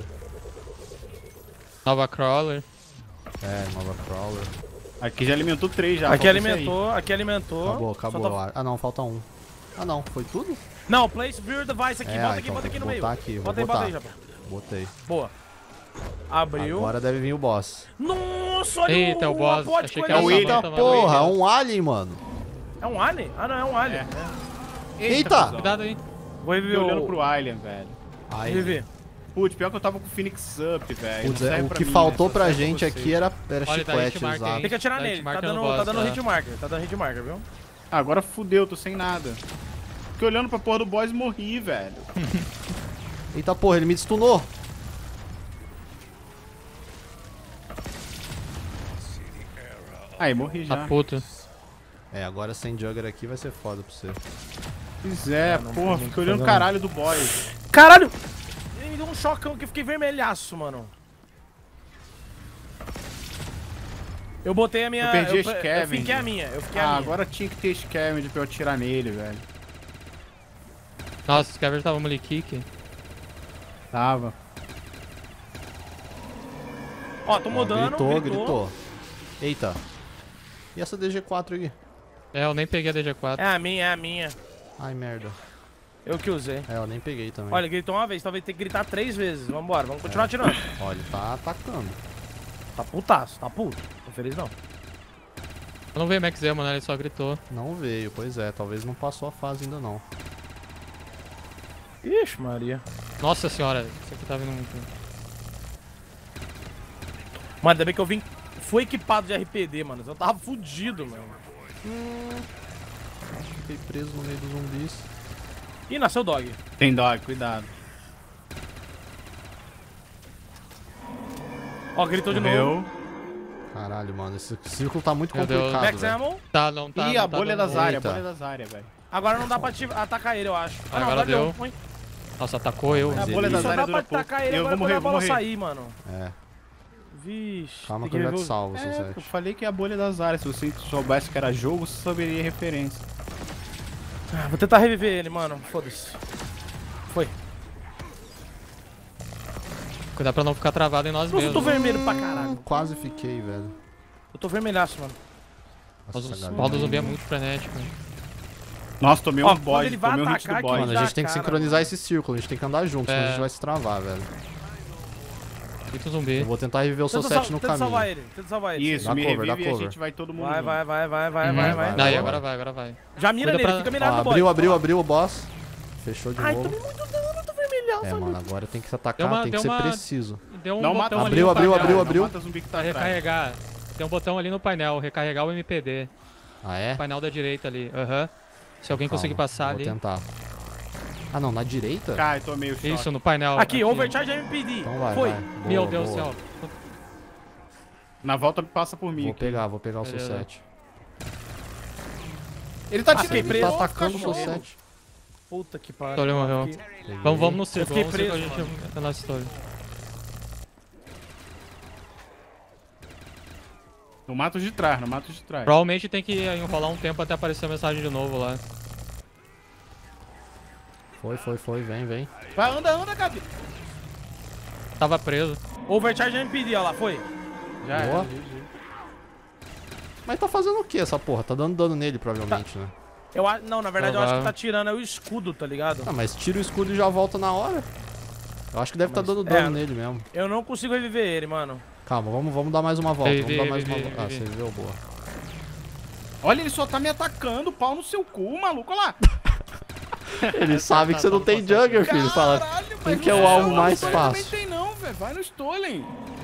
Nova Crawler. É, nova Crawler. Aqui já alimentou três já. Aqui falta esse aí. alimentou, aqui alimentou. Acabou, Só acabou. tá- Ah, não, falta um. Ah, não, foi tudo? Não, place viewer device aqui, É, bota ah, aqui, então bota tem aqui que no meio. botar aqui, vou Bota aí, botar. bota aí, Japão. Botei. Boa. Abriu. Agora deve vir o boss. Nossa, olha Eita, o boss. pote Achei com que É era o ele. Eita, Eita Samantha, mano. porra, é um alien, mano. É um alien? Ah, não, é um alien. É. É. Eita! cuzão. Cuidado aí. Vou Fiquei reviver olhando o... pro Alien, velho. Ai, Reviver. Putz, pior que eu tava com o Phoenix Up, velho. putz, não é, serve o pra que mim, faltou né? Só pra serve pra gente vocês. aqui era, era Olha, dá chiclete, hitmark exato. aí. Tem que atirar Dá nele, tá hitmarker no dando, boss, tá dando tá. hit marker, tá dando hit marker, viu? Ah, agora fudeu, tô sem nada. Fiquei olhando pra porra do boss e morri, velho. Eita porra, ele me stunou. Aí, morri já. Tá puto. É, agora sem Jugger aqui vai ser foda pra você. Pois é, não porra, tem fiquei nem olhando o que fazer, caralho do boss. Caralho! Ele me deu um chocão que eu fiquei vermelhaço, mano. Eu botei a minha... Eu perdi a eu, eu Scavenge. fiquei a minha, eu fiquei a Ah, minha. agora tinha que ter Scavenge pra eu atirar nele, velho. Nossa, esse Scavenger tava Mulikik. Tava. Ó, tô Ó, mudando, gritou, gritou. gritou. Eita. E essa D G quatro aí? É, eu nem peguei a D G quatro. É a minha, é a minha. Ai, merda. Eu que usei. É, eu nem peguei também. Olha, gritou uma vez, talvez ter que gritar três vezes. Vambora, vamos continuar atirando. Olha, ele tá atacando. Tá putaço, tá puto. Tô feliz não. Eu não veio Max M, né? Ele só gritou. Não veio, pois é. Talvez não passou a fase ainda não. Ixi, Maria. Nossa senhora, isso aqui tá vindo muito. Mano, ainda bem que eu vim... Fui equipado de R P D, mano. Eu tava fudido, mano. Fiquei preso no meio dos zumbis. Ih, nasceu dog. Tem dog, cuidado. Ó, gritou de novo. Morreu. Caralho, mano. Esse círculo tá muito Meu Deus. complicado, Max velho. Ammo. Tá, não tá. Ih, não a tá bolha dando- das áreas, a Eita. bolha das áreas, velho. Agora não dá pra te atacar ele, eu acho. Ah, não, Agora deu. Põe. Nossa, atacou eu. É, a Mas bolha ele- das Só áreas dá pra dura pouco. atacar ele Eu agora vou morrer, quando a vou bola morrer. sair, mano. É. Vixe. Calma tem que eu já te rever o- salvo, É, Sosete. eu falei que é a bolha das áreas. Se você soubesse que era jogo, você saberia referência. Ah, vou tentar reviver ele, mano. Foda-se. Foi. Cuidado pra não ficar travado em nós Nossa, eu tô mesmos. vermelho pra Hum, caralho. quase fiquei, velho. Eu tô vermelhaço, mano. Nossa, O galera. pau do zumbi é muito frenético. Nossa, tomei Ó, um quando bode, ele vai tomei um hit do atacar aqui, bode. Mano, a dá gente tem que cara, sincronizar mano. esse círculo, a gente tem que andar junto, senão É. a gente vai se travar, velho. Muito zumbi. Eu vou tentar reviver o Tenta, Sosete sal no tenta salvar caminho. ele. Tenta salvar ele. Isso, Dá me cover, dá revive e a cover. gente vai todo mundo Vai, junto. vai, vai, vai, vai, Uhum. vai, vai. Vai, Aí, vai. agora vai, agora vai. Já mira Cuida nele, pra- fica Ó, mirado no bode. abriu, abriu, Ó. abriu o boss. Fechou de Ai, novo. tomei muito dano, eu tô vermelhaço. É, mano. mano, agora tem que se atacar, Deu uma- tem que deu ser uma- preciso. Deu um Não botão mata ali Abriu, no abriu, painel abriu, não abriu. mata zumbi que tá Pra atrás. recarregar. Tem um botão ali no painel, recarregar o M P D. Ah, é? Painel da direita ali. Aham. Se alguém Calma, conseguir passar vou ali. tentar. Ah, não, na direita? Cai, tomei o choque. Isso, no painel. Aqui, overcharge M P D. Então vai, Foi. vai. Boa, Meu Deus do boa. céu. Na volta passa por mim. Vou aqui. pegar, vou pegar o Beleza. Sosete. Ele tá Ah, tirando fiquei Ele preso. tá atacando o cachorro. Sosete. Puta que pariu. Tolho morreu. Fiquei- Peguei. Vamos, vamos no círculo. fiquei Vamos no círculo, preso, a gente entra na história. Não mata os de trás, não mata os de trás. Provavelmente tem que enrolar um tempo até aparecer a mensagem de novo lá. Foi, foi, foi, vem, vem. Vai, anda, anda, Gabi. Tava preso. Overcharge M P D, ó lá, foi. Já Boa. era. Mas tá fazendo o que essa porra? Tá dando dano nele, provavelmente, né? Eu acho. Não, na verdade eu acho que Provável. tá tirando é o escudo, tá ligado? Ah, mas tira o escudo e já volta na hora. Eu acho que deve tá Mas- dando dano é. nele mesmo. Eu não consigo reviver ele, mano. Calma, vamos, vamos dar mais uma volta. Vivi, vamos dar mais uma vivi, volta. Ah, vivi. você viu, boa. Olha, ele só tá me atacando, pau no seu cu, maluco, olha lá. Ele sabe que você não tem jungler, filho. Fala, Caralho, quem mas que é no o alvo seu mais também fácil? tem não, velho. Vai no Stolen.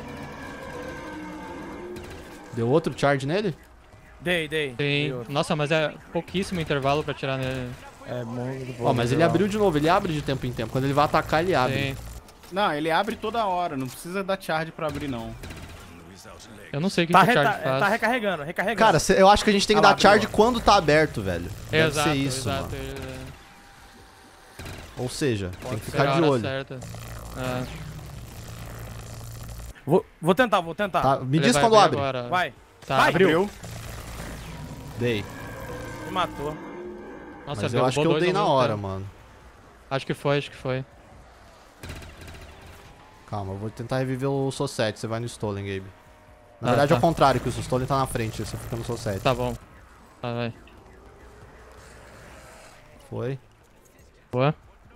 Deu outro charge nele? Dei, dei. Tem. Dei outro. Nossa, mas é pouquíssimo intervalo pra tirar nele. É muito bom. Ó, mas ele abriu de novo, ele abre de tempo em tempo. Quando ele vai atacar, ele abre. Tem. Não, ele abre toda hora, não precisa dar charge pra abrir, não. Eu não sei o que, Tá, que o reta- charge é, faz. tá recarregando, recarregando. Cara, cê- eu acho que a gente tem que Ah lá, dar charge abriu, quando tá aberto, velho. Deve exato, ser isso, exato. mano. é- Ou seja, tem pode que ser ficar a de hora olho. certa. É. Vou, vou tentar, vou tentar. Tá, me Ele diz vai quando abrir abre. agora. Vai, Tá, Vai. abriu. Dei. me matou. Nossa, Mas eu acho que eu derrubou dois dei ao na mesmo hora, tempo. mano. Acho que foi, acho que foi. Calma, eu vou tentar reviver o Sosete. Você vai no Stolen, Gabe. Na Ah, verdade tá. é o contrário, que o Stolen tá na frente, você fica no Sosete. Tá bom. Tá, vai. Foi. Boa.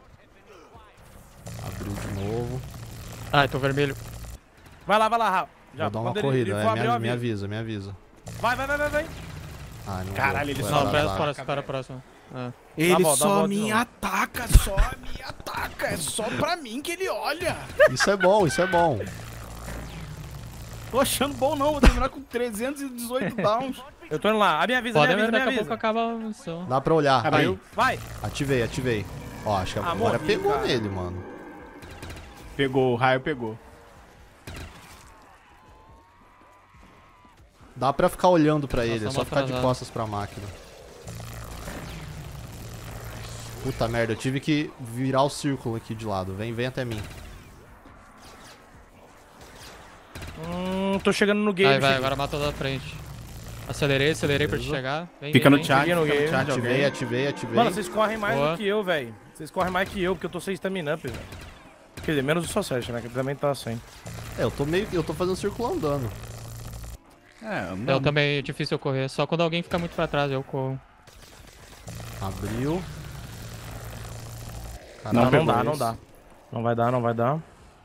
Abriu de novo. Ai, tô vermelho. Vai lá, vai lá, Rafa. Já, Vou dar uma quando ele- corrida, ele é, for me, abrir, eu me aviso. avisa, me avisa. Vai, vai, vai, vai, vai. Ah, não Caralho, deu, ele foi só- Não, azar. espera, espera, espera a próxima. É. Ele a volta, dá a só volta de me novo. ataca, só me ataca. É só pra mim que ele olha. Isso é bom, isso é bom. Tô achando bom não, vou terminar com trezentos e dezoito downs. Eu tô indo lá. A minha avisa, a Pode, minha avisa, mas a minha daqui a pouco avisa. acaba a missão. Dá pra olhar. Abriu. Aí, Vai. ativei, ativei. Ó, acho que Ah, agora morri, pegou cara. nele, mano. Pegou, o raio pegou. Dá pra ficar olhando pra ele, é Nossa, só uma ficar de atrasada. costas pra máquina. Puta merda, eu tive que virar o círculo aqui de lado. Vem, vem até mim. Hum, tô chegando no game. Vai, vai, cheguei. agora mata da frente. Acelerei, acelerei pra te Beleza. chegar. Vem, Fica vem, no vem. charge, Cheguei no fica no game. charge Ativei, alguém. ativei, ativei. Mano, vocês correm mais Boa. do que eu, velho. Vocês correm mais que eu, porque eu tô sem stamina up, velho. Quer dizer, menos o Sosete, né? Que também tá sem. É, eu tô meio eu tô fazendo círculo andando. É, Eu não. também é difícil eu correr. Só quando alguém fica muito pra trás eu corro. Abriu. Não, Não, não pegou dá, não isso. dá. Não vai dar, não vai dar.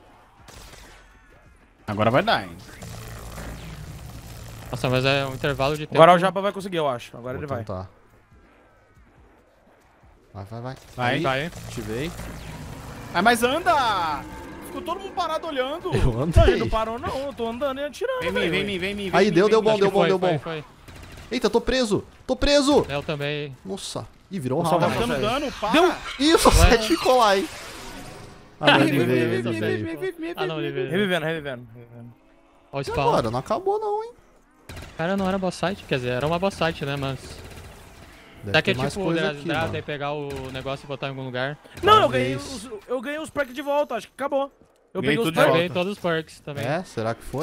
Agora vai dar, hein. Nossa, mas é um intervalo de tempo. Agora o Japa vai conseguir, eu acho. Agora Vou ele vai. tentar. Vai, vai, vai. Vai. Aí, Vai, hein? ativei. Ah, mas anda! Ficou todo mundo parado olhando. Eu Não, ele andei. não parou, não. Eu tô andando e atirando. Vem em mim, velho. vem em mim, vem em mim. vem Aí, em mim, deu, vem deu em bom, mim. deu Acho que bom, foi, deu foi, bom. foi. Eita, tô preso! Tô preso! Eu também. Nossa. Ih, virou um Vou round. salvar Tá você. dando dano, para! Deu. Ih, o Sosete ficou lá, hein? Ah, não, ele Revive, veio, revive, ele veio. revive. Ah, não, ele veio. Revivendo, revivendo. revivendo. Ó o E spawn. agora? Não acabou não, hein? Cara, não era boss site, quer dizer, era uma boss site, né, mas... Deve Será que é ter mais tipo coisa o aqui, Drada mano. e pegar o negócio e botar em algum lugar? Não, eu ganhei, Talvez. os, eu ganhei os perks de volta, acho que acabou. Eu Ganhei peguei os tudo de perks. volta. Peguei todos os perks também. É? Será que foi?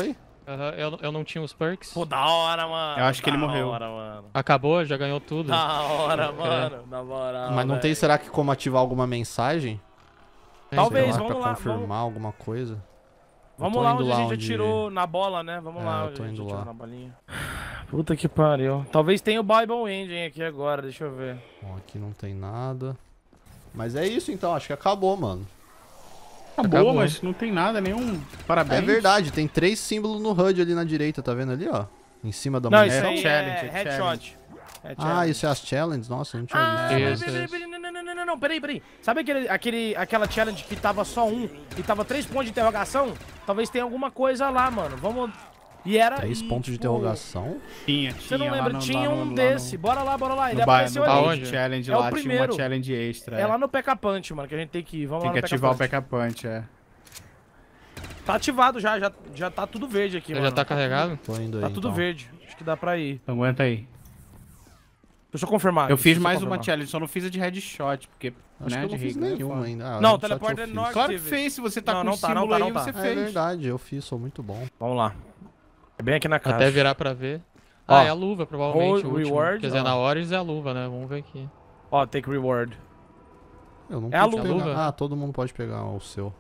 Aham, eu, eu não tinha os perks. Pô, da hora, mano. Eu acho que ele da morreu. hora, mano. Acabou, já ganhou tudo. Da hora, mano. Na moral. Mas não tem, velho. será que como ativar alguma mensagem? Talvez, Sei lá, vamos pra lá, confirmar vamos- alguma coisa. Vamos tô lá indo onde lá a gente onde- atirou na bola, né? Vamos É, lá eu onde tô a gente indo atirou lá. na bolinha. Puta que pariu. Talvez tenha o Bible Engine aqui agora, deixa eu ver. Bom, aqui não tem nada. Mas é isso então, acho que acabou, mano. Acabou, Acabou. mas não tem nada, nenhum parabéns. É verdade, tem três símbolos no H U D ali na direita, tá vendo ali, ó? Em cima da Não, munição. isso É aí challenge, é é headshot. É Ah, challenge. isso é as challenges? Nossa, eu não tinha Ah, visto. peraí, Isso, peraí, isso. peraí, não, não, não, não, não, não, peraí, peraí. Sabe aquele, aquele, aquela challenge que tava só um e tava três pontos de interrogação? Talvez tenha alguma coisa lá, mano. Vamos... E era... Três e, pontos de tipo, interrogação. Tinha, tinha. Você não lá lembra? no- Tinha lá um no- lá desse. No, Bora lá, bora lá. Ele no, ba- apareceu no ali. Bait Aonde? Challenge É o lá tinha primeiro. uma challenge extra. É lá no P K Punch, mano, que a gente tem que ir. Vamos Tem lá que no ativar o P K P K Punch, é. Punch. Tá ativado já, já, já tá tudo verde aqui, Já mano. tá carregado? Tô indo aí. Tá tudo então. verde. Acho que dá pra ir. Então aguenta aí. Deixa eu confirmar. Eu deixa fiz eu mais confirmar. uma challenge, só não fiz a de headshot, porque, Acho né, que eu não de fiz regra é nenhuma foda. ainda. Ah, Não, só que eu teleporter fiz. não Claro que Active. fez, se você tá Não, com não o tá, não símbolo tá, aí, não tá. você É fez. verdade, eu fiz, sou muito bom. Vamos lá. É bem aqui na caixa. Até virar pra ver. Ó, Ah, é a luva, provavelmente. ro- o último. reward, Quer dizer, ó. na Origins é a luva, né? Vamos ver aqui. Ó, take reward. Eu não É a pude luva. pegar. Ah, todo mundo pode pegar o seu.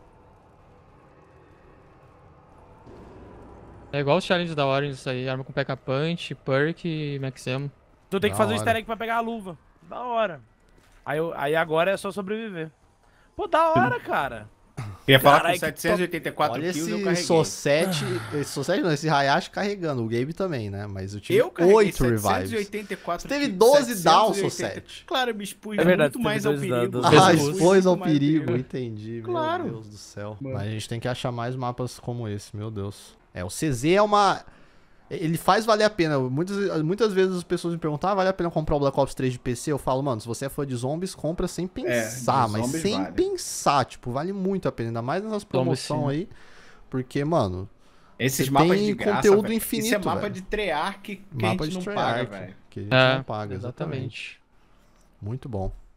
É igual os challenges da Origins isso aí. Arma com P K Punch, Perk e Maxemo. Tu tem que Da fazer o hora. easter egg pra pegar a luva. Da hora. Aí, eu- aí agora é só sobreviver. Pô, da hora, cara. Eu ia falar Carai, com que setecentos e oitenta e quatro Olha kills eu esse carreguei. Sossete, esse Sossete não, esse Hayashi carregando, o Gabe também, né? Mas eu tive Eu carreguei oito revives. setecentos e oitenta e quatro Você teve kills, doze down, setecentos e oitenta. Sossete. Claro, eu me expus É verdade, muito mais ao teve dois perigo. dados. Ah, Expus expôs ao Muito mais perigo, entendi. Claro. Meu Deus do céu. Mano. Mas a gente tem que achar mais mapas como esse, meu Deus. É, o C Z é uma... Ele faz valer a pena. Muitas, muitas vezes as pessoas me perguntam, ah, vale a pena comprar o Black Ops três de P C? Eu falo, mano, se você é fã de zombies, compra sem pensar. de mas zombies sem vale. pensar, tipo, vale muito a pena. Ainda mais nessas promoções aí. Porque, mano, Esses Você mapas tem de graça, conteúdo velho. infinito, Isso é mapa velho. de Treyarch que mapa a gente de não paga, Treyarch, velho. que a gente É, não paga, exatamente. exatamente. Muito bom.